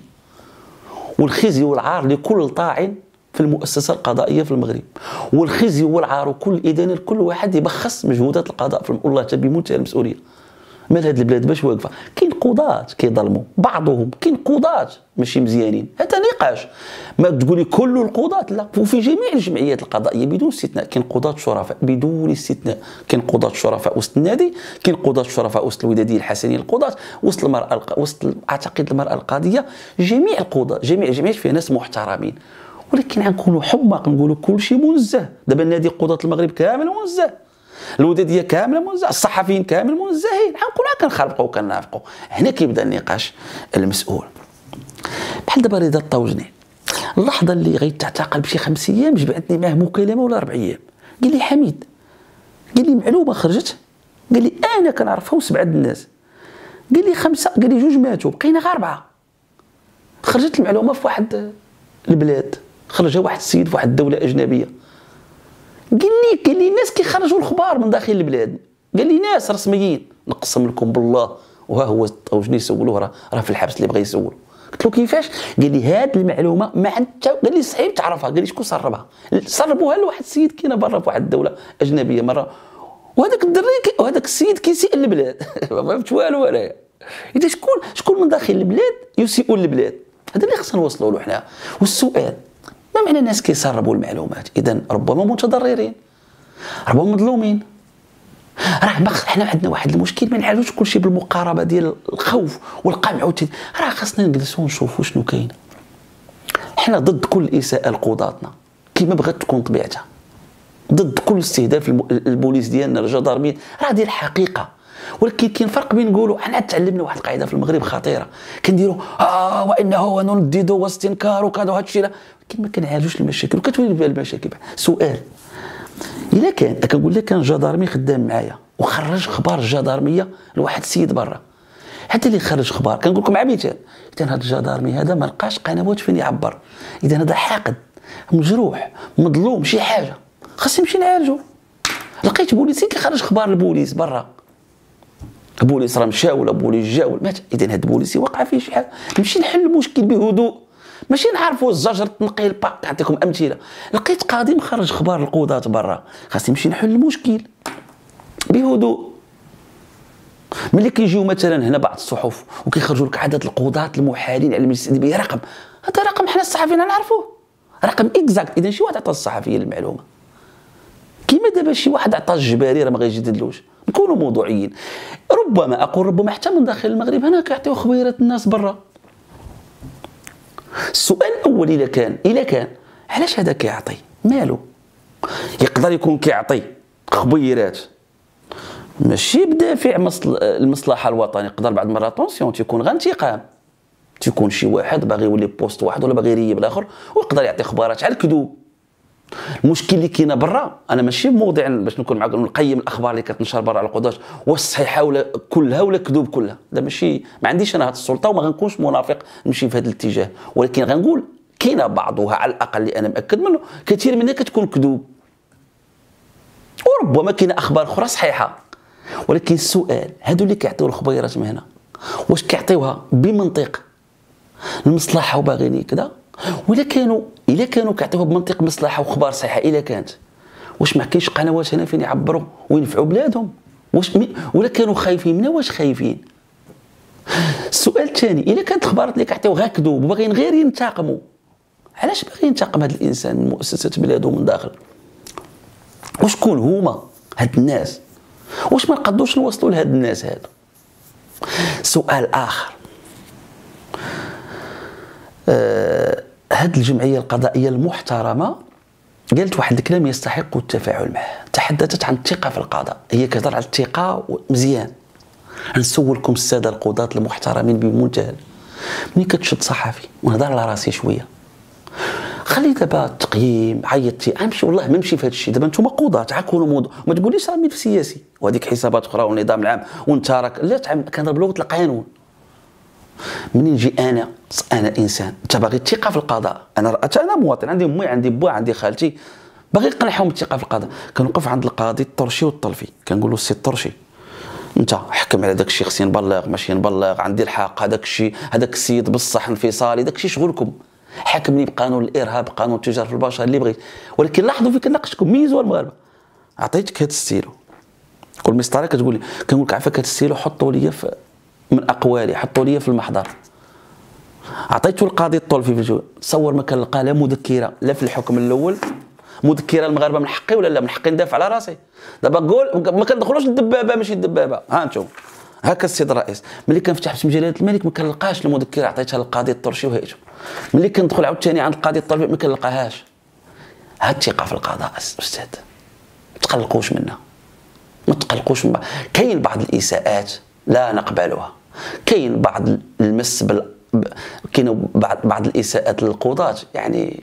والخزي والعار لكل طاعن في المؤسسه القضائيه في المغرب، والخزي والعار وكل ادانه لكل واحد يبخس مجهودات القضاء في والله حتى بمنتهى المسؤوليه. مال هاد البلاد باش واقفه؟ كاين قضاة كيظلموا بعضهم، كاين قضاة ماشي مزيانين، هذا نقاش. ما تقولي كل القضاة، لا، وفي جميع الجمعيات القضائيه بدون استثناء كاين قضاة شرفاء بدون استثناء، كاين قضاة شرفاء وسط النادي، كاين قضاة شرفاء وسط الوداديه الحسنيه للقضاة، وسط المراه الق... وسط اعتقد المراه القاضيه، جميع القضاة، جميع الجمعيات فيها ناس محترمين، ولكن غنكونوا حماق نقولوا كل شيء منزه. دابا النادي قضاة المغرب كامل منزه، الوداديه كامله منزه، الصحفيين كامل منزهين، غنكونوا كنخربقوا وكنافقوا. هنا كيبدا النقاش المسؤول. بحال دابا رضا الطوجني، اللحظه اللي غيتعتقل بشي خمس ايام جمعتني معاه مكالمه ولا اربع ايام، قال لي: حميد، قال لي معلومه خرجت، قال لي انا كنعرفها وسبعه الناس، قال لي خمسه، قال لي جوج ماتوا، بقينا غير اربعه. خرجت المعلومه في واحد البلاد، خرجها واحد السيد في واحد الدوله اجنبيه، قال لي قال لي الناس كيخرجوا الاخبار من داخل البلاد، قال لي ناس رسميين، نقسم لكم بالله. وها هو الطوجني سولوه، راه راه في الحبس اللي بغى يسول. قلت له كيفاش؟ قال لي هاد المعلومه ما عند، قال لي صعيب تعرفها، قال لي شكون سربها؟ سربوها لواحد السيد كاين برا في واحد الدوله اجنبيه مره، وهذاك الدري وهذاك السيد كيسيء البلاد. ما فهمتش والو انايا. اذا شكون شكون من داخل البلاد يسيء البلاد؟ هذا اللي خصنا نوصلوا له حنا. والسؤال: ما معنى الناس كيسربوا المعلومات؟ اذا ربما متضررين، ربما مظلومين. راه حنا عندنا واحد المشكل، ما نعالجوش كلشي بالمقاربه ديال الخوف والقمع والتد... راه خاصنا نجلسوا ونشوفوا شنو كاين. حنا ضد كل اساءه لقضاتنا كيما بغات تكون طبيعتها، ضد كل استهداف البوليس ديالنا الجدارمين، راه ديال الحقيقه. ولكن كاين فرق بين نقولوا حنا تعلمنا واحد القاعده في المغرب خطيره، كنديروا اه وانه ندد واستنكار وكذا وهذا الشيء، ولكن ما كنعالجوش المشاكل وكتولي بها المشاكل. سؤال: الا كان كنقول لك كان جدارمي خدام معايا وخرج اخبار الجدارميه لواحد السيد برا، حتى اللي خرج اخبار كنقول لكم مع مثال، اذا هذا الجدارمي هذا ما لقاش قنوات فين يعبر، اذا هذا حاقد مجروح مظلوم شي حاجه، خاص يمشي نعالجو. لقيت بوليسي كيخرج اخبار البوليس برا، البوليس راه مشى ولا بوليس جا ولا مات، اذا هذا البوليسي وقع فيه شي حاجه، نمشي نحل المشكل بهدوء، ماشي نعرفوا الزجر التنقيل. با نعطيكم امثله، لقيت قاضي مخرج اخبار القضاة برا، خاص يمشي نحل المشكل بهدوء. ملي كيجيو مثلا هنا بعض الصحف وكيخرجوا لك عدد القضاة المحالين على المجلس الادبي رقم، هذا رقم حنا الصحفيين نعرفوه، رقم اكزاكت. اذا شي واحد عطى الصحفيين المعلومه، كيما دابا شي واحد عطى الجباري راه ما غيجددلوش. نكونوا موضوعيين. ربما اقول ربما حتى من داخل المغرب هنا كيعطيو خبيرات الناس برا. السؤال الاول: الا كان الا كان علاش هذا كيعطي؟ مالو؟ يقدر يكون كيعطي خبيرات ماشي بدافع مصل... المصلحه الوطنيه، يقدر بعض المرات طونسيون تيكون غير انتقام، تيكون شي واحد باغي يولي بوست واحد ولا باغي يريب الاخر ويقدر يعطي خبارات على الكذوب. المشكل اللي كاينه برا، انا ماشي موضع باش نكون معكم نقيم الاخبار اللي كتنشر برا على القضاة واش صحيحه ولا كلها ولا كذوب كلها، هذا ماشي، ما عنديش انا هذه السلطه وما غنكونش منافق نمشي في هذا الاتجاه، ولكن غنقول كاينه بعضها على الاقل اللي انا مأكد منه كثير منها كتكون كذوب، وربما كاينه اخبار اخرى صحيحه. ولكن السؤال: هادو اللي كيعطيو الخبيرات من هنا واش كيعطيوها بمنطق المصلحه وباغيين كذا، ولا كانوا الا كانوا كيعطيوها بمنطق مصلحه وخبار صحيحه، الا كانت واش ما كاينش قنوات هنا فين يعبروا وينفعوا بلادهم؟ واش مي... ولا كانوا خايفين منا واش خايفين؟ السؤال الثاني، الا كانت الاخبارات اللي كيعطيو غير كذوب وباغيين غير ينتقموا، علاش باغي ينتقم هذا الانسان من مؤسسات بلاده من داخل؟ وشكون هما هاد الناس؟ واش ما نقدوش نوصلوا لهاد الناس هادو؟ سؤال اخر، آه هاد الجمعيه القضائيه المحترمه قالت واحد الكلام يستحق التفاعل معه، تحدثت عن الثقه في القضاء، هي كتهضر على الثقه مزيان. نسولكم الساده القضاة المحترمين بمنتهى، ملي كتشد صحفي ونهضر على راسي شويه، خلي دابا التقييم عيطتي امشي، والله ما نمشي في هذا الشيء. دابا نتوما قضاة عاكونوا موضوع، ما تقوليش راه ملف سياسي وهذيك حسابات اخرى والنظام العام وانت راك لا كنهضر بلغه القانون. منين نجي انا انا انسان، انت باغي الثقه في القضاء، انا رأت انا مواطن، عندي امي عندي با عندي خالتي، باغي نقنعهم بالثقه في القضاء. كنوقف عند القاضي الطرشي والطلفي كنقول له السي الطرشي انت حكم على داك الشيء، خصني نبلغ ماشي نبلغ، عندي الحق، هذاك الشيء هذاك السيد بصح انفصالي، داك الشيء شغلكم، حكمني بقانون الارهاب قانون التجاره في البشر اللي بغيت. ولكن لاحظوا فين كناقشكم ميزوا المغاربه، عطيتك هذا الستيلو كل مسطره كتقول لي، كنقول لك عافاك هذا الستيلو حطوا لي في من اقوالي، حطوا لي في المحضر، عطيته القاضي الطلفي في الجو، تصور ما كنلقى لا مذكره لا في الحكم الاول، مذكره المغاربه من حقي ولا لا من حقي ندافع على راسي. دابا قول ما كندخلوش الدبابه ماشي الدبابه، ها انتم هكا السيد الرئيس، ملي كنفتح باسم جلاله الملك ما كنلقاش المذكره، عطيتها للقاضي الطرشي وهيته، ملي كندخل عاوتاني عند القاضي الطلفي ما كنلقاهاش. هاد الثقه في القضاء استاذ ما تقلقوش منها، ما تقلقوش من بعض. كاين بعض الاساءات لا نقبلها، كاين بعض المس بال كاين بعض بعض الاساءات للقضاة، يعني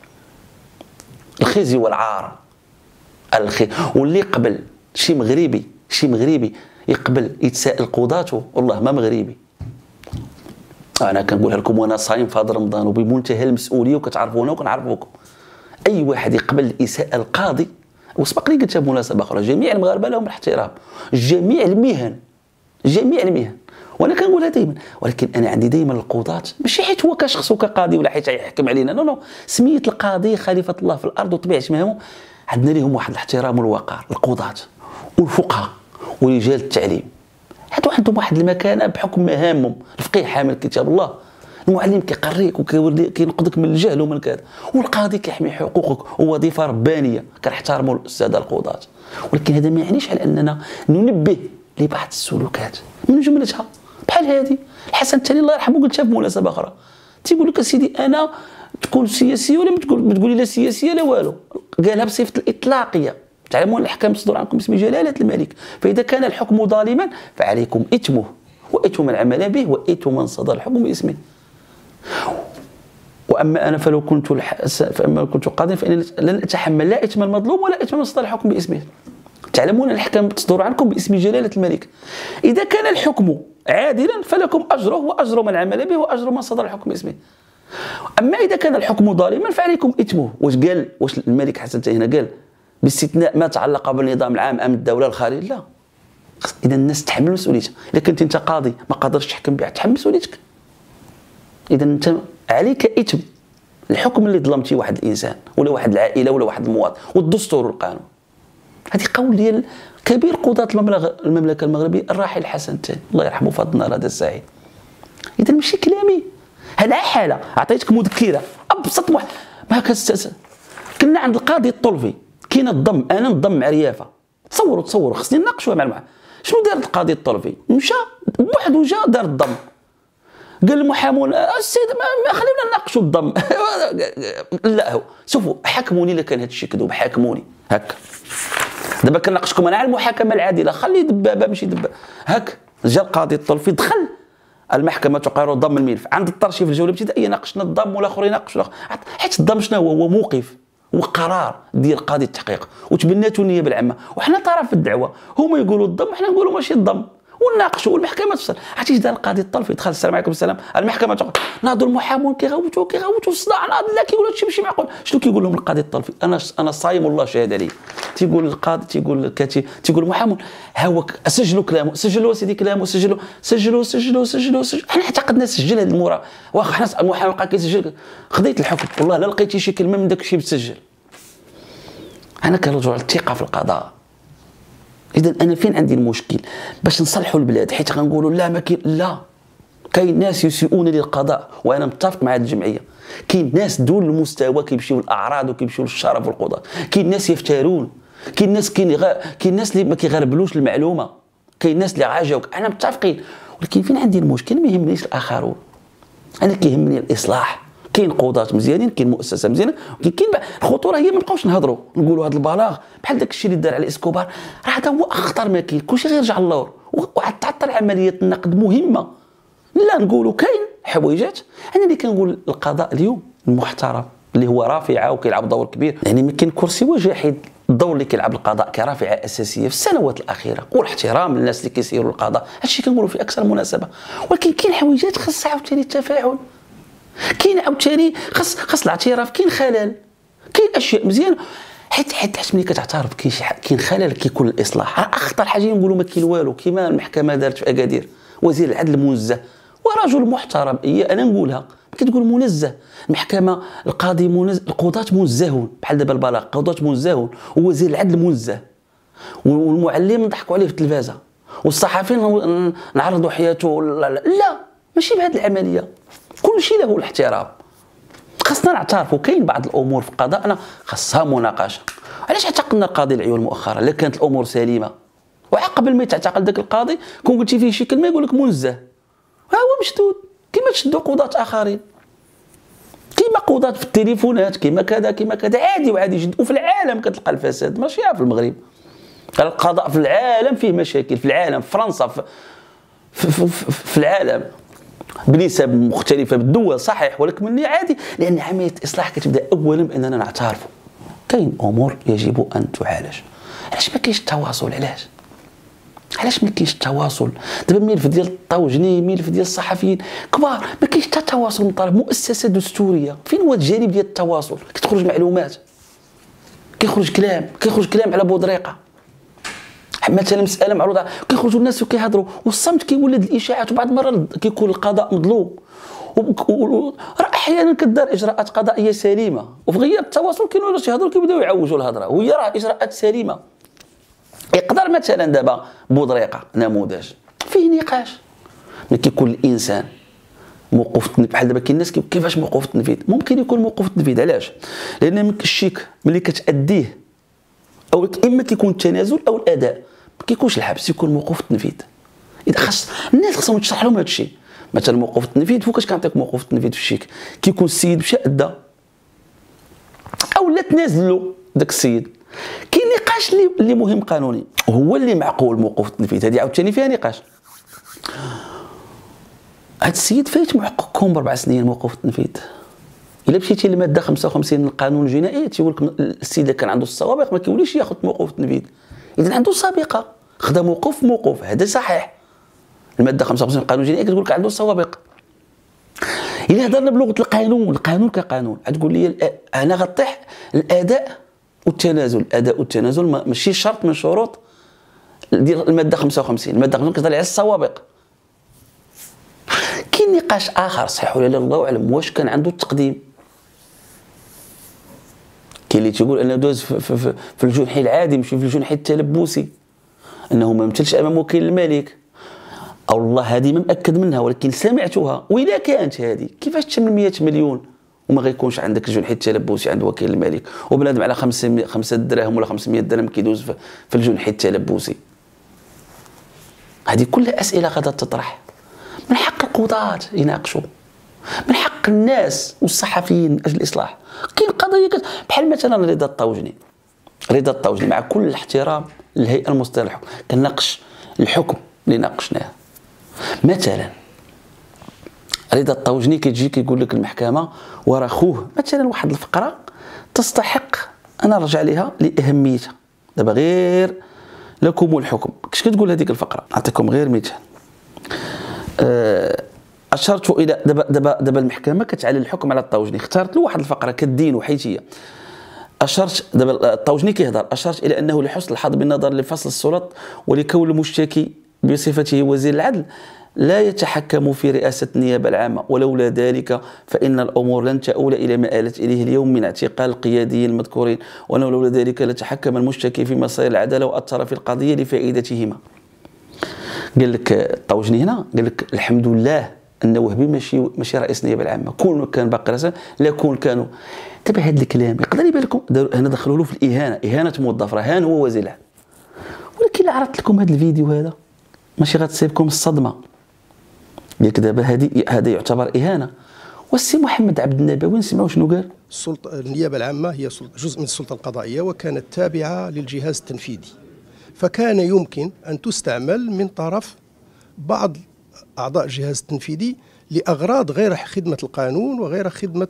الخزي والعار الخزي. واللي قبل شي مغربي شي مغربي يقبل يتساءل قضاته والله ما مغربي. انا كنقولها لكم وانا صايم في هذا رمضان وبمنتهى المسؤوليه وكتعرفونا وكنعرفوكم، اي واحد يقبل الاساءه القاضي، وسبق لي قلتها بمناسبه اخرى، جميع المغاربه لهم الاحترام، جميع المهن جميع المهن، وانا كنقولها دائما. ولكن انا عندي دائما القضاة ماشي حيت هو كشخص كقاضي ولا حيت يحكم علينا، نو نو، سميه القاضي خليفه الله في الارض وطبيعه مهامهم، عندنا لهم واحد الاحترام والوقار. القضاة والفقهاء ورجال التعليم هادو عندهم واحد المكانه بحكم مهامهم. الفقيه حامل كتاب الله، المعلم كيقريك وكينقذك من الجهل ومن كذا، والقاضي كيحمي حقوقك ووظيفه ربانيه كنحترموا الساده القضاة. ولكن هذا ما يعنيش على اننا ننبه لبعض السلوكات من جملتها بحال هذه. الحسن الثاني الله يرحمه قلتها في مناسبه اخرى، تيقول لك سيدي انا تكون سياسيه ولا ما تقول ما تقولي لا سياسيه لا والو، قالها بصفه الاطلاقيه. تعلمون الاحكام تصدر عنكم باسم جلاله الملك، فاذا كان الحكم ظالما فعليكم اثمه واثم من عمل به واثم من صدر الحكم باسمه. واما انا فلو كنت الح... فاما كنت قاضيا فانني لن اتحمل لا اثم المظلوم ولا اثم من صدر الحكم باسمه. تعلمون الاحكام تصدر عنكم باسم جلاله الملك، اذا كان الحكم عادلا فلكم اجره واجر من عمل به واجر من صدر الحكم باسمه. اما اذا كان الحكم ظالما فعليكم اثمه. واش قال واش الملك حسن هنا قال باستثناء ما تعلق بالنظام العام ام الدوله الخارجيه؟ لا، اذا الناس تحمل مسؤوليتها. اذا كنت انت قاضي ما قادرش تحكم بها تحمل مسؤوليتك، اذا انت عليك اثم الحكم اللي ظلمتي واحد الانسان ولا واحد العائله ولا واحد المواطن والدستور والقانون. هذه قول ديال كبير قضاة المملكه المغربيه الراحل الحسن الثاني الله يرحمه في هذا النهار هذا السعيد. اذا ماشي كلامي، هذا حاله عطيتك مذكره ابسط واحد ما كتستاذن. كنا عند القاضي الطلفي كاين الضم، انا نضم مع ريافه. تصوروا تصوروا خصني نناقشوها مع المع شنو دار القاضي الطلفي؟ مشى بوحدو جا دار الضم، قال المحامون السيد ما خلينا نناقشوا الضم. لا هو شوفوا حكموني الا كان هذا الشيء كذوب، حاكموني هكا. دابا كنناقشكم انا على المحاكمه العادله، خلي دبابه ماشي دبابه هك. جا القاضي الطلفي دخل المحكمه تقرر ضم الملف عند الطرشي في الجوله الابتدائيه، ناقشنا الضم والاخر يناقش، حيت الضم شنو هو؟ هو موقف وقرار ديال قاضي التحقيق وتبناتو النيابه العامه، وحنا طرف في الدعوه، هما يقولوا الضم وحنا نقولوا ماشي الضم ونناقشوا والمحكمه تفصل. عرفتي اش دار القاضي الطلفي؟ دخل السلام عليكم السلام، المحكمه تقول ناضوا المحامون كيغوتوا كيغوتوا الصداع، ناض لا كيقولوا هادشي ماشي معقول. شنو كيقول لهم القاضي الطلفي؟ انا انا صايم والله شهد عليه. تيقول القاضي تيقول الكاتب تيقول المحامون ها هو سجلوا كلامه، سجلوا سيدي كلامه، سجلوا سجلوا سجلوا سجلوا سجلوا. حنا اعتقدنا سجل هذا المورا، واخا حنا المحامون بقى كيسجل. خديت الحكم والله لا لقيتي شي كلمه من داك الشيء بتسجل. انا كنرجعوا للثقه في القضاء. اذا انا فين عندي المشكل؟ باش نصلحوا البلاد، حيت غنقولوا لا ما كاين، لا كاين ناس يسيئون للقضاء، وانا متفق مع هذه الجمعيه. كاين ناس دون المستوى كيمشيو للاعراض وكيمشيو للشرف والقضاء، كاين ناس يفترون، كاين ناس كاين غا... كاين ناس اللي ما كيغربلوش المعلومه، كاين ناس اللي عاجوك، انا متفقين. ولكن فين عندي المشكل؟ ما يهمنيش الاخرون، انا كيهمني الاصلاح. كاين قضاة مزيانين، كاين مؤسسه مزيانه، ولكن كاين الخطوره هي ما نبقاوش نهضروا نقولوا هذا البلاغ بحال داك الشيء اللي دار على اسكوبار، راه هذا هو اخطر ما كاين، كلشي غيرجع للور وغتعطل عمليه النقد مهمه. لا نقولوا كاين حوايجات. انا اللي كنقول القضاء اليوم المحترم اللي هو رافعه وكيلعب دور كبير، يعني ما كاين كرسي وجاحد. الدور اللي كيلعب القضاء كرافعه اساسيه في السنوات الاخيره، والاحترام للناس اللي كيسيروا القضاء، هادشي كنقولوا في اكثر مناسبه. ولكن كاين حوايجات خاصها عاوتاني التفاعل، كاين عاوتاني خاص خاص الاعتراف. كاين خلل، كاين اشياء مزيانه، حيت حيت ملي كتعترف كاين شي كاين خلل كيكون الاصلاح. اخطر حاجه نقولوا ما كاين والو، كيما المحكمه دارت في اكادير، وزير العدل منزه ورجل محترم، هي انا نقولها كتقول منزه، المحكمه القاضي منزه، القضاة منزهون، بحال دابا البلاغ قضاة منزهون، ووزير العدل منزه، والمعلم نضحكوا عليه في التلفازه، والصحفيين نعرضوا حياته. لا, لا, لا ماشي بهذه العمليه، كل شيء له الاحترام. خاصنا نعترفوا كاين بعض الامور في قضاءنا خاصها مناقشه. علاش اعتقلنا القاضي العيون مؤخرا؟ لا كانت الامور سليمه، وعقب ما تعتقل ذاك القاضي كون قلتي فيه شي كلمه يقول لك منزه، ها هو مشدود. كيما تشدوا قضاة اخرين، كيما قضاة في التليفونات، كيما كذا كيما كذا، عادي وعادي جدا. وفي العالم كتلقى الفساد، ماشي في المغرب. القضاء في العالم فيه مشاكل، في العالم في فرنسا في, في, في, في, في العالم بنسب مختلفه بالدول صحيح، ولكن مني عادي، لان عمليه الاصلاح كتبدا اولا باننا نعترفوا كاين امور يجب ان تعالج. علاش ما كاينش التواصل؟ علاش علاش ما كاينش التواصل؟ دابا ملف ديال الطوجني، ملف ديال الصحفيين كبار، ما كاينش حتى تواصل من طرف مؤسسه دستوريه. فين هو الجانب ديال التواصل؟ كتخرج معلومات، كيخرج كلام، كيخرج كلام على بودريقه، مثلا مساله معروضه كيخرجوا الناس وكيهضروا، والصمت كيولد الاشاعات، وبعض المرات كيكون القضاء مظلوم. راه احيانا كدار اجراءات قضائيه سليمه، وفي غياب التواصل كاينوا ناس يهضروا كيبداو يعوجوا الهضره، وهي راه اجراءات سليمه. يقدر مثلا دابا بودريقه نموذج فيه نقاش، ملي كيكون الانسان موقوف التنفيذ، بحال دابا كاين الناس كيفاش موقوف التنفيذ؟ ممكن يكون موقوف التنفيذ. علاش؟ لان الشيك ملي كتاديه، او اما كيكون التنازل او الاداء، ما كيكونش الحبس، يكون موقوف التنفيذ. اذا خاص الناس خصهم تشرح لهم هذا الشيء. مثلا موقوف التنفيذ، فوقاش كنعطيك موقوف التنفيذ في الشيك؟ كيكون السيد مشى ادى، او لا تنازل له داك السيد. كاين نقاش اللي اللي مهم قانوني، هو اللي معقول موقوف التنفيذ. هذه عاوتاني فيها نقاش. هذا السيد فايت محققكم باربع سنين موقوف التنفيذ. الا مشيتي للماده خمسة وخمسين من القانون الجنائي تيقول لك السيد اللي كان عنده السوابق ما كيوليش ياخذ موقوف التنفيذ. اذا عنده سابقه، خدا موقوف موقوف، هذا صحيح. الماده خمسة وخمسين من القانون الجنائي كتقول لك عنده سوابق. الا هضرنا بلغه القانون، القانون كقانون غتقول لي انا غطيح الاداء والتنازل. الاداء والتنازل ماشي شرط من شروط ديال الماده خمسة وخمسين. الماده خمسة وخمسين كتهضر على السوابق. كاين نقاش اخر صحيح ولا لا الله اعلم، واش كان عنده التقديم؟ كاين اللي تيقول انه دوز في, في, في, في الجنحي العادي ماشي في الجنحي التلبسي، انه ما مثلش امام وكيل الملك. او الله هذه ما مأكد منها، ولكن سمعتها. واذا كانت هذه كيفاش تشمل مئة مليون وما غيكونش عندك الجنحي التلبسي عند وكيل الملك، وبنادم على خمسة خمسة دراهم ولا خمسمئة درهم كيدوز في, في الجنحي التلبسي؟ هذه كلها اسئله غادا تطرح. من حق القضاة يناقشوا، من حق الناس والصحفيين من اجل الاصلاح. كاين قضايا بحال مثلا رضا الطوجني. رضا الطوجني مع كل الاحترام للهيئه المصدره للحكم، كنناقش الحكم اللي ناقشناه. مثلا رضا الطوجني كيجي كيقول لك المحكمه ورا خوه مثلا واحد الفقره تستحق انا نرجع لها لاهميتها. دابا غير لكم والحكم، كاش كتقول هذيك الفقره؟ نعطيكم غير مثال. اشرت الى دابا دابا دابا المحكمه كتعلن الحكم على الطوجني، اختارت له واحد الفقره كدين حيت هي اشرت. دابا الطوجني كيهضر: اشرت الى انه لحسن الحظ بالنظر لفصل السلط ولكون المشتكي بصفته وزير العدل لا يتحكم في رئاسة النيابة العامة، ولولا ذلك فإن الأمور لن تؤول إلى ما آلت إليه اليوم من اعتقال القياديين المذكورين، ولولا ذلك لتحكم المشتكي في مصير العدالة وأثر في القضية لفائدتهما. قال لك الطوجني هنا قال لك الحمد لله أن وهبي ماشي ماشي رئيس النيابة العامة، كون كان باقي رئيس لا كون كانوا. تبع هذا الكلام يقدر يبان لكم هنا دخلوا له في الإهانة، إهانة موظف رهان هو وزير العدل. ولكن اللي عرضت لكم هذا الفيديو هذا ماشي غتصيبكم الصدمة. ياك دابا هذه هذا يعتبر إهانة. والسي محمد عبد النبوي نسمعوا شنو قال. السلطة النيابة العامة هي جزء من السلطة القضائية وكانت تابعة للجهاز التنفيذي، فكان يمكن أن تستعمل من طرف بعض أعضاء الجهاز التنفيذي لأغراض غير خدمة القانون وغير خدمة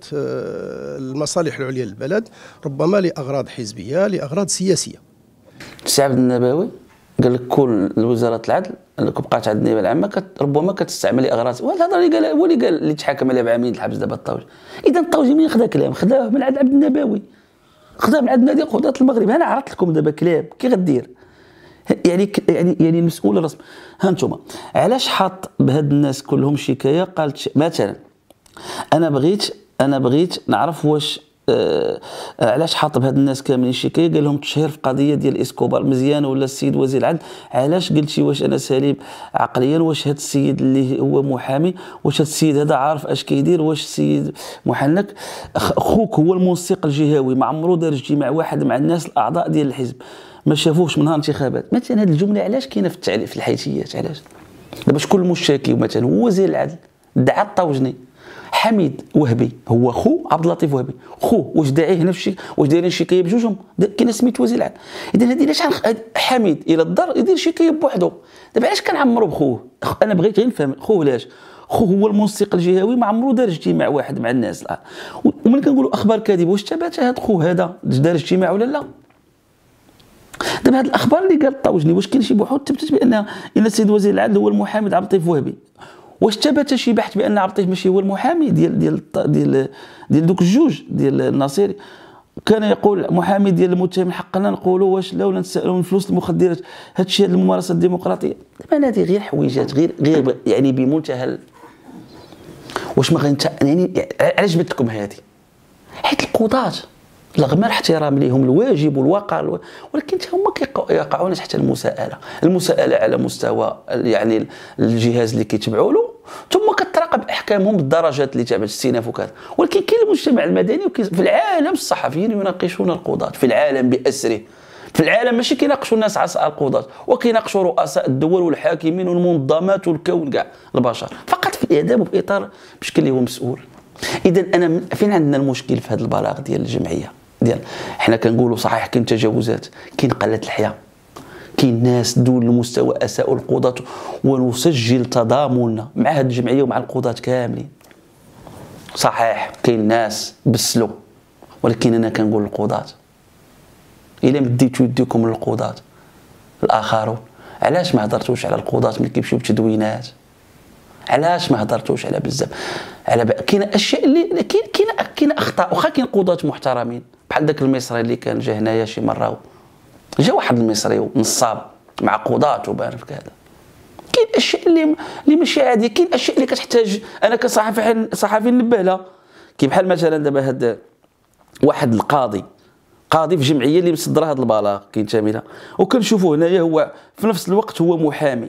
المصالح العليا للبلد، ربما لأغراض حزبية لأغراض سياسية. السي عبد النبوي قال لك كل وزارة العدل بقات عند النيابة العامة ربما كتستعمل لأغراض، وهذا اللي قال هو اللي قال اللي تحاكم عليه بعامين الحبس دابا الطوجي. إذا الطوجي منين خدا كلام؟ خداه من عند عبد النبوي، خداه من عند نادي قضاة المغرب. أنا عرضت لكم دابا كلام كي غدير يعني يعني يعني المسؤول الرسمي. ها انتم علاش حاط بهاد الناس كلهم شكايه؟ قالت مثلا انا بغيت انا بغيت نعرف واش آه علاش حاط بهاد الناس كاملين شكايه؟ قال لهم تشهير في قضيه ديال اسكوبار مزيان ولا السيد وزير العدل. علاش قلتي واش انا سليم عقليا؟ واش هاد السيد اللي هو محامي واش هاد السيد هذا عارف اش كيدير؟ واش السيد محنك خوك هو المنسق الجهوي ما عمرو دار اجتماع واحد مع الناس الاعضاء ديال الحزب ما شافوش من نهار الانتخابات؟ مثلا هذه الجمله علاش كاينه في التعليق في الحيثيات؟ علاش دابا شكون المشتكي؟ مثلا هو وزير العدل دعا الطوجني، حميد وهبي هو خو عبد اللطيف وهبي خو، واش داعيه هنا في الشي واش دايرين شكايه بجوجهم؟ كاين سميت وزير العدل. اذا هذه علاش حميد الى الدار يدير شكايه بوحده؟ دابا علاش كنعمروا بخوه؟ انا بغيت غير نفهم خوه علاش خو هو المنسق الجهوي ما عمرو دار اجتماع واحد مع الناس الان. ومن كنقولوا اخبار كاذبه واش ثبت هذا خوه هذا دار اجتماع ولا لا؟ دابا هاد الاخبار اللي قال الطوجني واش كاين شي بحوث تثبت بان ان السيد وزير العدل هو المحامي عبد اللطيف وهبي؟ واش ثبت شي بحث بان عبد اللطيف ماشي هو المحامي ديال ديال ديال ديال دوك الجوج ديال الناصري؟ كان يقول محامي ديال المتهم حقنا نقولوا واش لا ولا نسالوا من فلوس المخدرات؟ هذا الشيء هذه الممارسه الديمقراطيه. دابا هذه غير حويجات غير غير يعني بمنتهى واش ما غنت يعني علاش جبت لكم هذه؟ حيت القضاة رغم احترام ليهم الواجب والوقار، ولكن هما كيقعون تحت المساءله، المساءله على مستوى يعني الجهاز اللي كيتبعوا له، ثم كتراقب احكامهم بالدرجات اللي تابعت الاستئناف وكذا. ولكن كاين المجتمع المدني في العالم الصحفيين يناقشون القضاة في العالم باسره، في العالم ماشي كيناقشوا الناس عسى القضاة، وكيناقشوا رؤساء الدول والحاكمين والمنظمات والكون كاع البشر، فقط في الاداب وفي اطار بشكل اللي هو مسؤول. اذا انا فين عندنا المشكل في هذا البلاغ ديال الجمعيه؟ ديال حنا كنقولوا صحيح كاين تجاوزات، كاين قله الحياه، كاين ناس دون المستوى اساءوا القضاة، ونسجل تضامننا مع هذه الجمعيه ومع القضاة كاملين. صحيح كاين ناس بسلوا، ولكن انا كنقول للقضاة الا مديتو يديكم للقضاة الاخرون، علاش ما هضرتوش على القضاة ملي كيمشيو بتدوينات؟ علاش ما هضرتوش على بزاف على ب... كاين اشياء اللي كاين كاين كاين اخطاء، واخا كاين قضاة محترمين بحال داك المصري اللي كان جا هنايا شي مره، جا واحد المصري نصاب مع قضاة وبان في كذا. كاين اشياء اللي اللي ماشي عاديه، كاين اشياء اللي كتحتاج انا كصحفي صحفي ننبه لها، كي بحال مثلا دابا هذا واحد القاضي قاضي في جمعيه اللي مصدره هذا البلاغ كينتمي لها، وكنشوفوا هنايا هو في نفس الوقت هو محامي.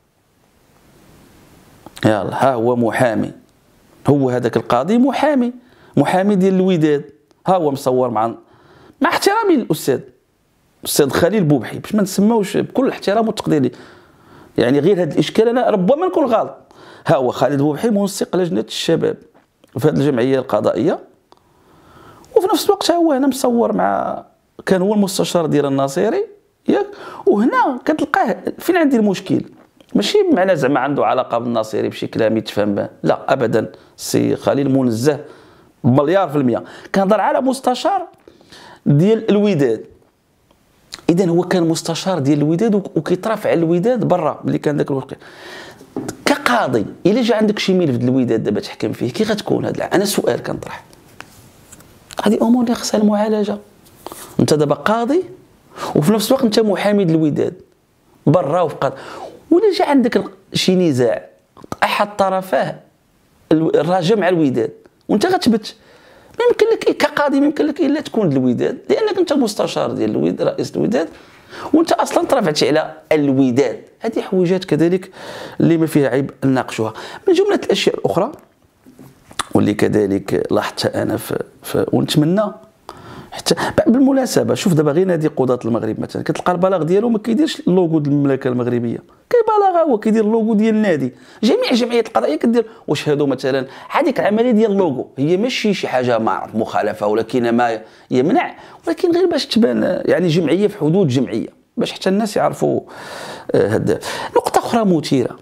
يلا ها هو محامي، هو هذاك القاضي محامي محامي ديال الوداد، ها هو مصور مع مع احترامي للاستاذ الاستاذ خليل بوبحي باش ما نسموش بكل الاحترام والتقدير، يعني غير هذا الاشكال انا ربما نكون غلط. ها هو خالد بوبحي منسق لجنه الشباب في هذه الجمعيه القضائيه، وفي نفس الوقت ها هو هنا مصور مع كان هو المستشار ديال الناصري ياك. وهنا كتلقاه فين عندي المشكل؟ ماشي بمعنى زعما عنده علاقه بالناصري بشكل عام يتفهم به، لا ابدا. السي خليل منزه مليار في المية. كنهضر على مستشار ديال الوداد، اذا هو كان مستشار ديال الوداد وكيترافع على الوداد برا ملي كان ذاك الوقت. كقاضي الا جا عندك شي ملف ديال الوداد دابا تحكم فيه، كي غتكون هذا؟ انا سؤال كنطرح، هذه امور اللي خصها المعالجه. انت دابا قاضي وفي نفس الوقت انت محامي ديال الوداد برا وفقط، ولا جا عندك شي نزاع احد طرفاه الرجاء مع الوداد وانت غتبت، ما يمكن لك كقاضي ما يمكن لك الا تكون الوداد، لانك انت مستشار ديال الوداد رئيس الوداد وانت اصلا ترافعتي على الوداد. هذه حويجات كذلك اللي ما فيها عيب نناقشوها. من جمله الاشياء الاخرى واللي كذلك لاحظتها انا في, في ونتمنى حتى بالمناسبه، شوف دابا غير نادي قضاة المغرب مثلا كتلقى البلاغ ديالو ما كيديرش اللوغو ديال المملكه المغربيه، كيبالغ هو كيدير اللوغو ديال النادي. جميع الجمعيات القضائيه كدير واش هادو مثلا هذيك العمليه ديال اللوغو هي ماشي شي حاجه ما مخالفه ولكن ما يمنع، ولكن غير باش تبان يعني جمعيه في حدود جمعيه، باش حتى الناس يعرفوا هذا. نقطه اخرى مثيره،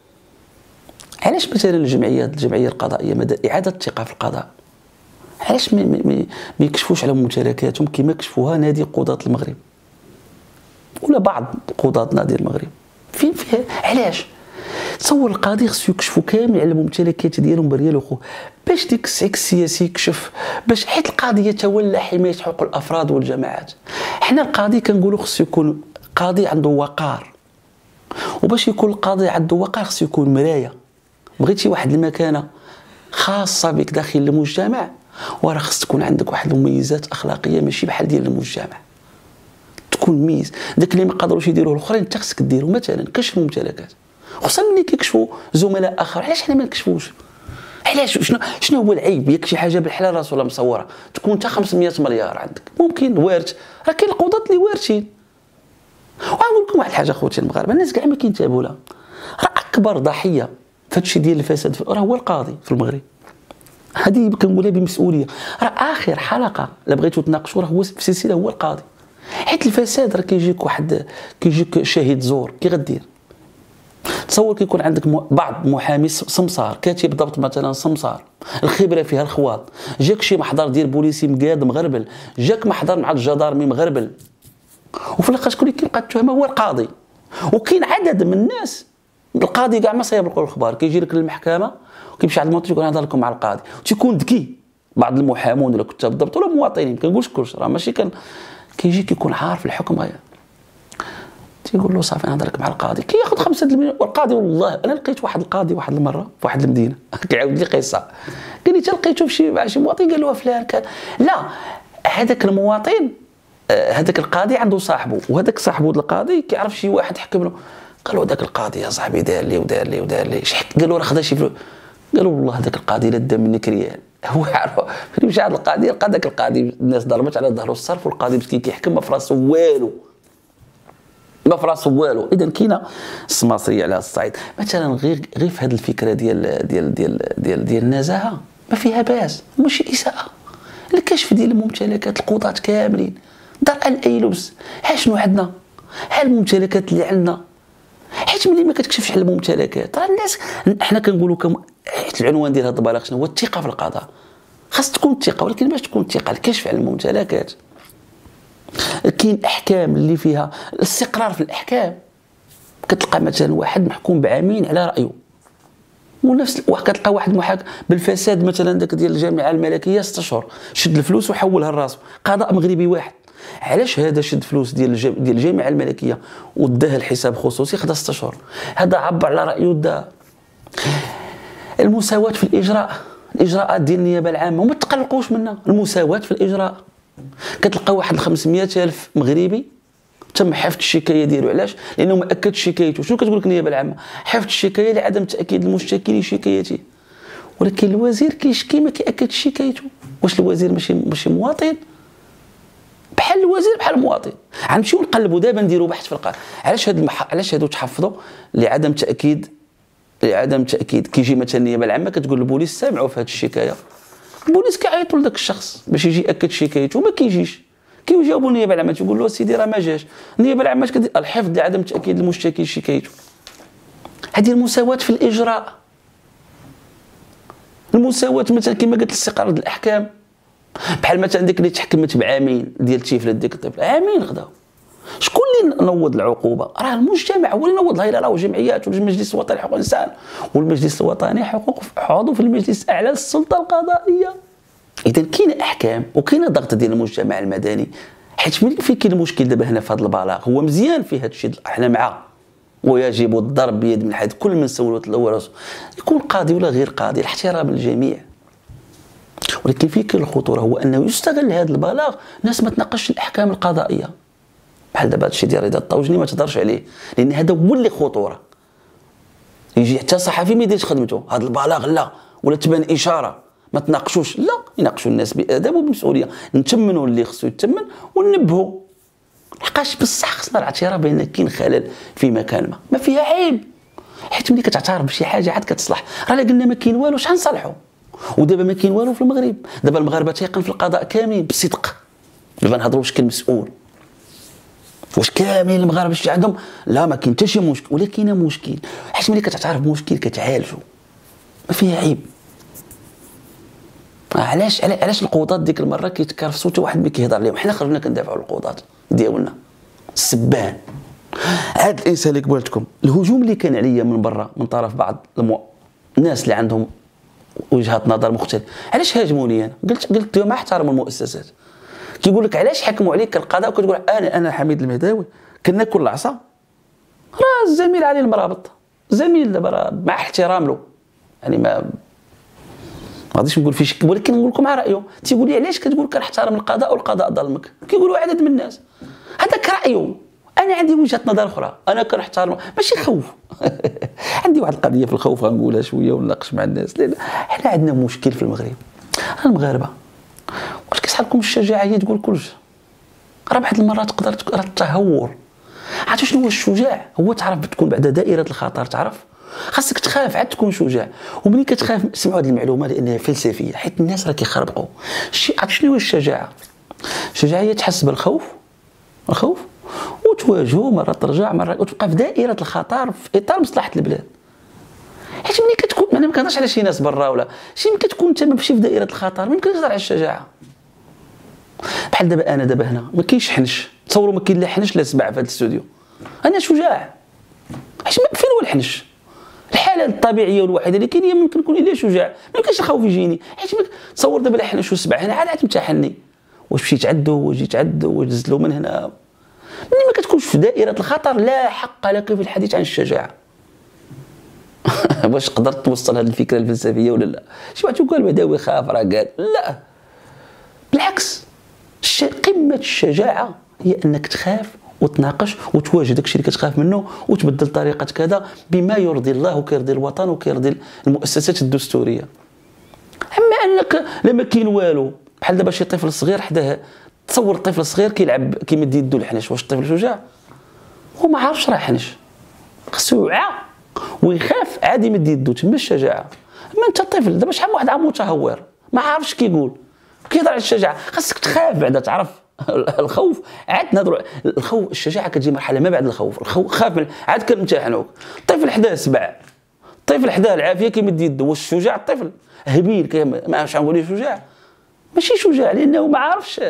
علاش مثلا الجمعيات الجمعيه القضائيه اعاده الثقه في القضاء علاش ما ما يكشفوش على ممتلكاتهم كما كشفوها نادي قضاة المغرب ولا بعض قضاة نادي المغرب؟ فين فيها علاش؟ تصور القاضي خصو يكشفوا كامل على الممتلكات ديالهم بريال اخو باش ديك السعيك السياسي يكشف، باش حيت القاضي يتولى حمايه حقوق الافراد والجماعات. حنا القاضي كنقولوا خصو يكون قاضي عنده وقار، وباش يكون القاضي عنده وقار خصو يكون مرايه. بغيتي واحد المكانه خاصه بك داخل المجتمع وراه خص تكون عندك واحد المميزات اخلاقيه ماشي بحال ديال المجتمع، تكون ميز داك اللي ما قدروش يديروه الاخرين انت خصك ديرو. مثلا كشف الممتلكات، خصوصا ملي كيكشفوا زملاء اخر، علاش حنا ما نكشفوش؟ علاش؟ شنو شنو هو العيب؟ ياك شي حاجه بالحلال راس ولا مصوره تكون حتى خمسمية مليار عندك، ممكن وارث، راه كاين القضاة اللي وارثين. ونقول لكم واحد الحاجه خوتي المغاربه، الناس كاع ما كينتبهوا لها، راه اكبر ضحيه في هادشي ديال الفساد راه هو القاضي في المغرب. هذه كنقولها بمسؤوليه، راه اخر حلقه لا بغيتو تناقشوا راه هو في السلسله هو القاضي، حيت الفساد راه كيجيك واحد كيجيك شاهد زور كي غدير. تصور كيكون عندك بعض محامي سمسار كاتب ضبط مثلا سمسار، الخبره فيها الخواط، جاك شي محضر ديال بوليسي مقاد مغربل، جاك محضر مع الجدارمي مغربل، وفي الاخر شكون اللي كيبقى التهمه هو القاضي. وكاين عدد من الناس القاضي كاع ما صايب لكم الخبار، كيجي لك للمحكمه وكيمشي عند المواطن يقول نهضر لكم مع القاضي، وتيكون ذكي. بعض المحامون ولا كتاب الضبط ولا مواطنين ما كنقولش كلشي، راه ماشي كان كيجي كيكون عارف الحكم غير تيقول له صافي نهضر لك مع القاضي، كياخذ خمسة المليون. والقاضي والله انا لقيت واحد القاضي واحد المره في واحد المدينه كيعاود لي قصه، قال لي لقيته في شي مع شي مواطن قال له فلان كان لا هذاك المواطن هذاك القاضي عنده صاحبه، وهذاك صاحبه القاضي كيعرف شي واحد حكم له، قال له هذاك القاضي يا صاحبي دار لي ودار لي ودار لي شحال، قال له راه خدا شي فلوس، قال له والله هذاك القاضي لا دا منك ريال. هو عارف فين مشى عند القاضي لقى ذاك القاضي الناس ضربت على ظهره الصرف، والقاضي مسكين كيحكم ما في راسو والو، ما في راسو والو. اذا كاينه السماصريه على الصعيد مثلا غير غير في هذه الفكره ديال ديال ديال ديال ديال النزاهه ما فيها باس، ماشي اساءه. الكشف ديال الممتلكات القضاة كاملين درءا لاي لبس، ها شنو عندنا، ها الممتلكات اللي عندنا، حيت ملي ما كتكشفش على الممتلكات راه الناس حنا كنقولوا كم حيت العنوان ديال هذا البلاغ شنو هو؟ الثقه في القضاء. خاص تكون الثقه، ولكن باش تكون الثقه الكشف على الممتلكات. كاين احكام اللي فيها الاستقرار في الاحكام، كتلقى مثلا واحد محكوم بعامين على رايه، ونفس واحد كتلقى واحد محاكم بالفساد مثلا داك ديال الجامعه الملكيه ستة اشهر شد الفلوس وحولها لراسو، قضاء مغربي واحد. علاش هذا شد فلوس ديال ديال الجامعه الملكيه وداها لحساب خصوصي خدا ستة اشهر، هذا عبر على رايه وداها. المساواه في الاجراء، الاجراءات ديال النيابه العامه وما تقلقوش منها، المساواه في الاجراء. كتلقى واحد خمسمية ألف مغربي تم حفظ الشكايه ديالو، علاش؟ لانه ما اكدش شكايته. شنو كتقول لك النيابه العامه؟ حفظ الشكايه لعدم تاكيد المشتكي لشكايته، ولكن الوزير كيشكي ما كياكدش شكايته. واش الوزير ماشي ماشي مواطن؟ بحال الوزير بحال المواطن. غنمشيو نقلبوا دابا نديروا بحث في القانون، علاش هاد المح... علاش هادو تحفظوا لعدم تاكيد لعدم تاكيد. كيجي مثلا النيابه العامه كتقول للبوليس سامعوا في هاد الشكايه، البوليس كيعيطوا لذاك الشخص باش يجي ياكد شكايته وما كيجيش، كيجاوبوا النيابه العامه تيقول له سيدي راه ما جاش. النيابه العامه كدير الحفظ لعدم تاكيد المشتكي شكايته. هذه المساواه في الاجراء، المساواه مثلا كما قلت الاستقرار الاحكام. بحال مثلا ديك اللي تحكمت بعامين ديال تيفلت ديك الطفل، عامين خداو. شكون اللي نوض العقوبه؟ راه المجتمع هو اللي نوض لها، راه جمعيات والمجلس الوطني لحقوق الانسان والمجلس الوطني حقوق عضو في المجلس الاعلى للسلطه القضائيه. اذا كاين احكام وكاين ضغط ديال المجتمع المدني، حيت ملي فين كاين المشكل دابا هنا في هذا البلاغ هو مزيان في هذا الشيء، حنا معاه ويجب الضرب بيد من حد كل من سولت الاول راسه، يكون قاضي ولا غير قاضي، الاحترام للجميع. ولكن في كل الخطوره هو انه يستغل هذا البلاغ ناس ما تناقش الاحكام القضائيه، بحال دابا هادشي ديال رضا الطوجني ما تهضرش عليه، لان هذا هو اللي خطوره. يجي حتى صحفي ما يديرش خدمته، هذا البلاغ لا، ولا تبان اشاره ما تناقشوش، لا يناقشوا الناس بادب وبمسؤوليه، نتمنوا اللي خصو يتمن وننبهوا. لحقاش بصح خصنا الاعتراف بان كاين خلل في مكان ما، ما فيها عيب، حيت ملي كتعترف بشي حاجه عاد كتصلح. راه الا قلنا ما كاين والو شحال نصلحوا؟ ودابا ما كاين والو في المغرب، دابا المغاربه تيقن في القضاء كاملين بالصدق. دابا نهضروا واش كاين مسؤول، واش كاملين المغاربه شي عندهم لا ما كاين حتى شي مشكل، ولا كاين مشكل، حيت ملي كتعترف بمشكل كتعالجو، ما فيها عيب. علاش علاش القضاة ديك المره كيتكرفسوا حتى واحد ما كيهضر عليهم؟ حنا خرجنا كندافعوا على القضاة ديالنا. السبان هاد الانسان اللي قبلتكم، الهجوم اللي كان عليا من برا من طرف بعض المو... الناس اللي عندهم وجهات نظر مختلفه، علاش هاجموني انا؟ قلت قلت لهم احترموا المؤسسات. كيقول لك علاش حكموا عليك القضاء وكتقول انا انا حميد المهداوي كناكل العصا؟ راه الزميل علي المرابط زميل دابا مع احترام له، يعني ما ما غاديش نقول فيه شك، ولكن نقول لكم مع رايه. تيقول لي علاش كتقول كنحترم القضاء والقضاء ظلمك؟ كيقولوا عدد من الناس هذاك رايه، انا عندي وجهه نظر اخرى، انا كنحترم ماشي خوف. عندي واحد القضيه في الخوف غنقولها شويه ونناقش مع الناس، لان حنا عندنا مشكل في المغرب المغاربه. واش كيصحابكم الشجاعه هي تقول كلشي؟ راه بعض المرات تقدر راه التهور. عرفتوا شنو هو الشجاع؟ هو تعرف تكون بعد دائره الخطر، تعرف خاصك تخاف عاد تكون شجاع. وملي كتخاف سمعوا هذه المعلومه لانها فلسفيه، حيت الناس راه كيخربقوا. شي عرفت شنو هو الشجاعه؟ الشجاعه هي تحس بالخوف، الخوف وتواجهه، مره ترجع مره، وتبقى في دائره الخطر في اطار مصلحه البلاد. حيت ملي كتكون، انا ما كنهضرش على شي ناس برا ولا شي، ملي كتكون انت ماشي في دائره الخطر ما يمكنش تهضر على الشجاعه. بحال دابا انا دابا هنا ما كاينش حنش، تصوروا ما كاين لا حنش لا سبع في هذا الاستوديو، انا شجاع. حيت فين هو الحنش؟ الحاله الطبيعيه والوحيده اللي كاين هي ممكن نكون الا شجاع، ما يمكنش الخوف يجيني. حيت تصور دابا الحنش والسبع هنا عاد تمتحني، واش مشيت عدو واش جيت عدو واش دزت له من هنا. ملي ما كتكونش في دائره الخطر لا حق لك في الحديث عن الشجاعه. واش قدرت توصل هذه الفكره الفلسفيه ولا لا؟ شي واحد يقول المهداوي خاف راه قال، لا بالعكس، قمه الشجاعه هي انك تخاف وتناقش وتواجه داكشي اللي كتخاف منه وتبدل طريقه كذا بما يرضي الله وكيرضي الوطن وكيرضي المؤسسات الدستوريه. اما انك لما كاين والو، بحال دابا شي طفل صغير حداه، تصور الطفل الصغير كيلعب كيمد يدو الحنش، واش الطفل شجاع؟ هو ما عارفش راه حنش، خصو يوعى ويخاف عادي يمد يدو، تما الشجاعه. اما انت الطفل دابا شحال من واحد عام متهور ما عارفش كيقول كيهضر على الشجاعه، خاصك تخاف بعدا تعرف. الخوف عاد نهضروا الخوف، الشجاعه كتجي مرحله ما بعد الخوف. الخوف خاف من عاد كنمتحنوك، الطفل حداه سبع، الطفل حداه العافيه كيمد يدو، واش شجاع الطفل؟ هبيل ما عرفش نقول شجاع، ماشي شجاع لانه ما عارفش.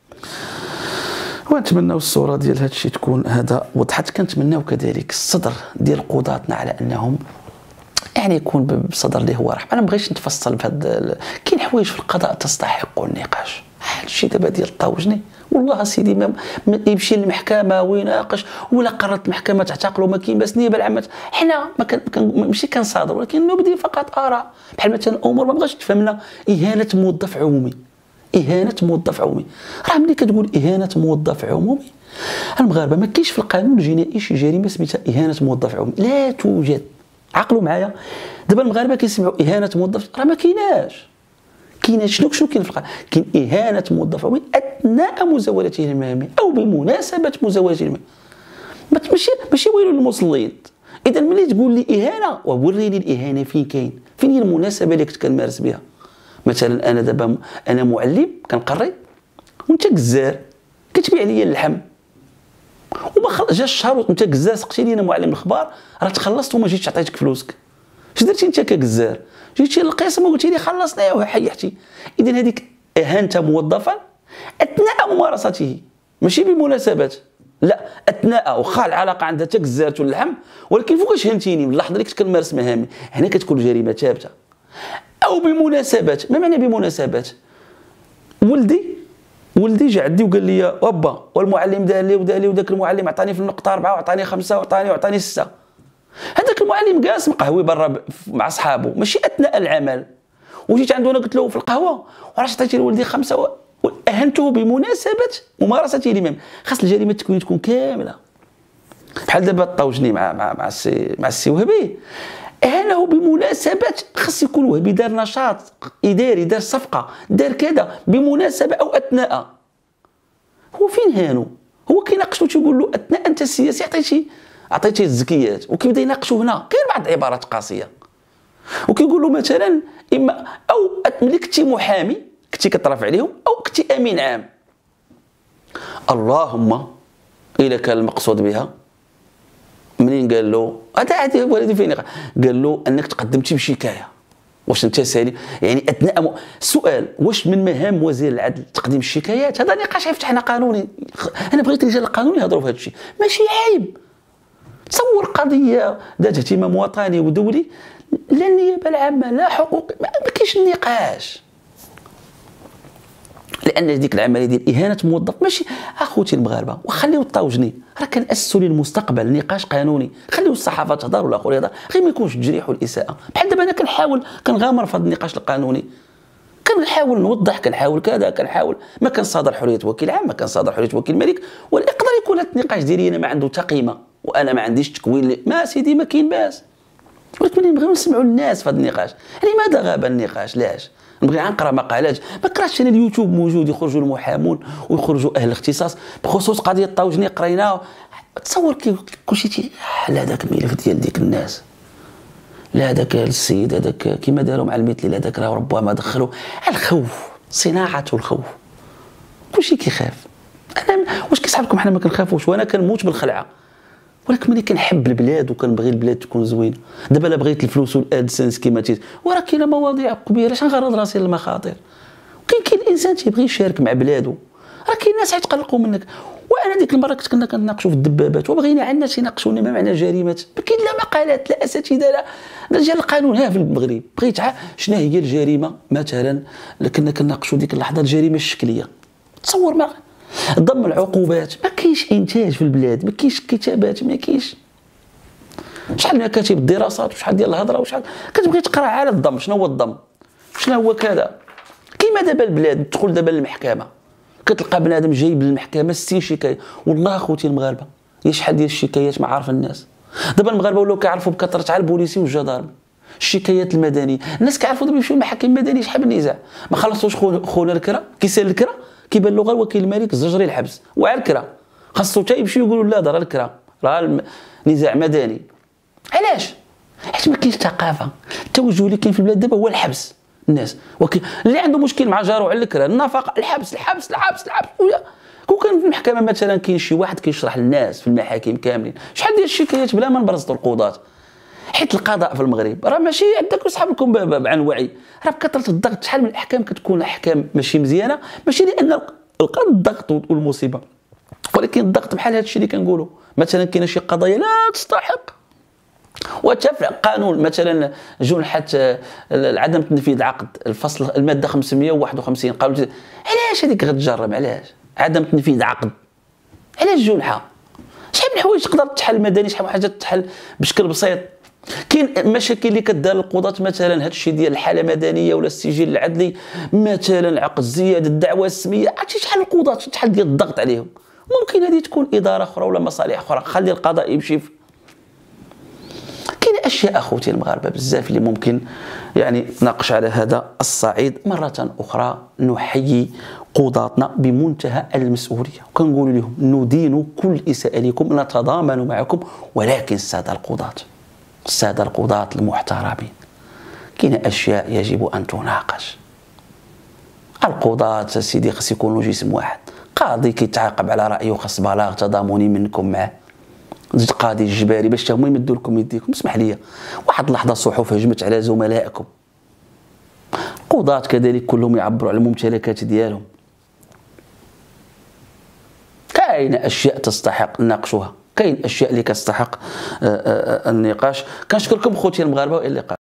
ونتمناو الصوره ديال هذا الشيء تكون هذا وضحت. كنتمناو كذلك الصدر ديال قضاتنا على انهم يعني يكون بصدر اللي هو رحمه. انا ما بغيتش نتفصل في هذا، كاين حوايج في القضاء تستحق النقاش. هذا الشيء دابا ديال الطوجني والله سيدي ما يمشي للمحكمه ويناقش، ولا قررت المحكمه تعتقلوا ما كاين باس نيابه العامه. حنا ما كان ماشي كنصادر، ولكن نبدي فقط اراء. بحال مثلا امور ما بغاش تفهمنا، اهانه موظف عمومي، اهانه موظف عمومي. راه ملي كتقول اهانه موظف عمومي، المغاربه ما كاينش في القانون الجنائي شي جريمه سميتها اهانه موظف عمومي، لا توجد. عقلوا معايا، دابا المغاربه كيسمعوا اهانه موظف، راه ما كايناش. كاين شنو شنو كاين في القانون؟ كاين اهانه موظف عمومي اثناء مزاولته المهنيه او بمناسبه مزاولته المهنيه. ماشي ماشي ويلو للمصلين. اذا ملي تقول لي اهانه ووريني الاهانه فين كاين، فين هي المناسبه اللي كنت كنمارس بها. مثلا انا دابا انا معلم كنقري وانت جزار كتبيع لي اللحم وما خل... جا الشهر وانت جزار سقتي لي انا معلم الخبار، راه تخلصت وما جيتش عطيتك فلوسك. اش درتي انت كجزار؟ جيتي للقسم وقلتي لي خلصنا وحيحتي. اذا هذيك اهانت موظفا اثناء ممارسته ماشي بمناسبات، لا اثناء. واخا العلاقه عندها حتى جزارت اللحم، ولكن فوقاش هنتيني من اللحظه اللي كنت كنمارس مهامي، هنا كتكون جريمه ثابته. او بمناسبات، ما معنى بمناسبات؟ ولدي ولدي جا عندي وقال لي وابا والمعلم دار لي ودار لي وداك المعلم عطاني في النقطه أربعة وعطاني خمسة وعطاني وعطاني ستة، هذاك المعلم جالس مقهوي برا مع صحابه ماشي اثناء العمل، وجيت عنده انا قلت له في القهوه وعلاش عطيتي لولدي خمسه واهنته بمناسبه ممارسته الامام. خاص الجريمه التكوين تكون كامله، بحال دابا الطوجني مع مع مع السي مع السي وهبي اهانه بمناسبه، خاص يكون وهبي دار نشاط اداري، دار صفقه، دار كذا بمناسبه او اثناء. هو فين هانو؟ هو كيناقشو تيقول له اثناء انت السياسي عطيتي عطيتي الزكيات، وكيبدا يناقشو هنا كاين بعض العبارات قاسيه، وكيقول له مثلا اما او ملي كنتي محامي كنتي كطرف عليهم او كنتي امين عام. اللهم الا كان المقصود بها منين قال له هذا عادي ولدي فين قال له انك تقدمتي بشكايه. واش انت سالي يعني اثناء م... السؤال واش من مهام وزير العدل تقديم الشكايات؟ هذا نقاش يفتحنا قانوني. انا بغيت الرجال القانوني يهضروا في هذا الشيء، ماشي عيب. تصور قضيه ذات اهتمام وطني ودولي، لا النيابه العامه لا حقوق، ما كاينش النقاش، لان ديك العمليه ديال اهانه موظف ماشي. اخوتي المغاربه وخليو الطوجني راه كنأسسوا للمستقبل نقاش قانوني، خليو الصحافه تهضر والاخر يهضر، غير ما يكونش التجريح والاساءه. بحال دابا انا كنحاول كنغامر في هذا النقاش القانوني، كنحاول نوضح، كنحاول كذا، كنحاول ما كنصادر حريه وكيل عام، ما كنصادر حريه وكيل ملك، ولا يقدر يكون هذا النقاش ديالي انا ما عنده حتى قيمه وانا ما عنديش تكوين ما سيدي ما كاين باس. ولكن ملي نبغيو نسمعوا الناس في هذا النقاش، لماذا غاب النقاش؟ لاش؟ نبغي نقرا مقالات، ما كرهتش انا اليوتيوب موجود، يخرجوا المحامون ويخرجوا اهل الاختصاص بخصوص قضيه الطوجني قريناه. تصور كي كلشي لا هذاك الملف ديال ديك الناس، لا هذاك السيد هذاك كيما داروا مع المثلي هذاك راه ربما دخلوا الخوف، صناعه الخوف، كلشي كيخاف. انا واش كيصحابكم حنا ما كنخافوش، وانا كنموت بالخلعه، ولكن ملي كنحب البلاد وكنبغي البلاد تكون زوينه. دابا لا بغيت الفلوس والادسنس كيما تيت، وراه كاينه مواضيع كبيره، اش نغرض راسي للمخاطر؟ وكاين كاين الانسان تيبغي يشارك مع بلادو، راه كاين ناس غيتقلقوا منك. وانا ديك المره كنت كنا كنتناقشوا في الدبابات وبغينا عندنا يناقشونا ما معنى جريمه، ما كاين لا مقالات لا اساتذه لا رجال القانون. ها في المغرب بغيت شنو هي الجريمه مثلا، كنا كناقشوا ديك اللحظه الجريمه الشكليه. تصور ما ضم العقوبات، ما كاينش انتاج في البلاد، ما كاينش كتابات، ما كاينش شحال من كاتب الدراسات وشحال ديال الهضره وشحال كتبغي تقرا على الضم. شنو هو الضم؟ شنو هو كذا؟ كيما دابا البلاد تدخل دابا للمحكمه كتلقى بنادم جايب للمحكمه ستين شكايه. والله اخوتي المغاربه يا شحال ديال الشكايات ما عارف الناس. دابا المغاربه ولاو كيعرفوا بكثره على البوليسي والجدارمه، الشكايات المدنيه. الناس كيعرفوا دابا يمشيو للمحاكم المدنيه شحال من نزاع ما خلصوش. خونا الكرا كيسال الكرا كيبان له غير وكيل الملك الزجري الحبس وعلى الكرا، خاصو حتى يمشيو يقولوا لا راه الكرا راه نزاع مدني. علاش؟ حيت ما كاينش ثقافه. التوجه اللي كاين في البلاد دابا هو الحبس. الناس وكي اللي عنده مشكل مع جارو على الكرا النفقه الحبس الحبس الحبس الحبس. كون كان في المحكمه مثلا كاين شي واحد كيشرح للناس في المحاكم كاملين شحال ديال الشكايات بلا ما نبرزطوا القضاة. حيت القضاء في المغرب راه ماشي عندك وصحابكم عن وعي، راه بكثره الضغط. شحال من الاحكام كتكون احكام ماشي مزيانه، ماشي لان الضغط والمصيبه، ولكن الضغط بحال هذا الشيء اللي كنقولوا. مثلا كاينه شي قضايا لا تستحق وتفع قانون مثلا جنحه عدم تنفيذ عقد الفصل الماده خمسمائة وواحد وخمسين قانون. علاش هذيك غتجرب؟ علاش عدم تنفيذ عقد؟ علاش جنحه؟ شحال من حوايج تقدر تحل مدني، شحال من حاجات تحل بشكل بسيط. كاين مشاكل اللي كدار القضاة مثلا هذا الشيء ديال الحاله المدنيه ولا السجل العدلي مثلا عقد زياده الدعوه السميه، عرفتي شحال القضاة شحال ديال الضغط عليهم. ممكن هذه تكون اداره اخرى ولا مصالح اخرى، خلي القضاء يمشي. كاين اشياء اخوتي المغاربه بزاف اللي ممكن يعني ناقش على هذا الصعيد. مره اخرى نحيي قضاتنا بمنتهى المسؤوليه وكنقول لهم ندين كل اساءه لكم، نتضامن معكم، ولكن الساده القضاة الساده القضاة المحترمين كاين اشياء يجب ان تناقش. القضاة سيدي خص يكونوا جسم واحد، قاضي كيتعاقب على رايه خاص بلاغ تضامني منكم معاه، زيد قاضي الجباري باش هما يمدوا لكم يديكم. اسمح لي واحد اللحظه الصحف هجمت على زملائكم، قضاة كذلك كلهم يعبروا على الممتلكات ديالهم. كاين اشياء تستحق نناقشوها، كاين اشياء اللي كتستحق النقاش. كنشكركم خوتي المغاربه والى اللقاء.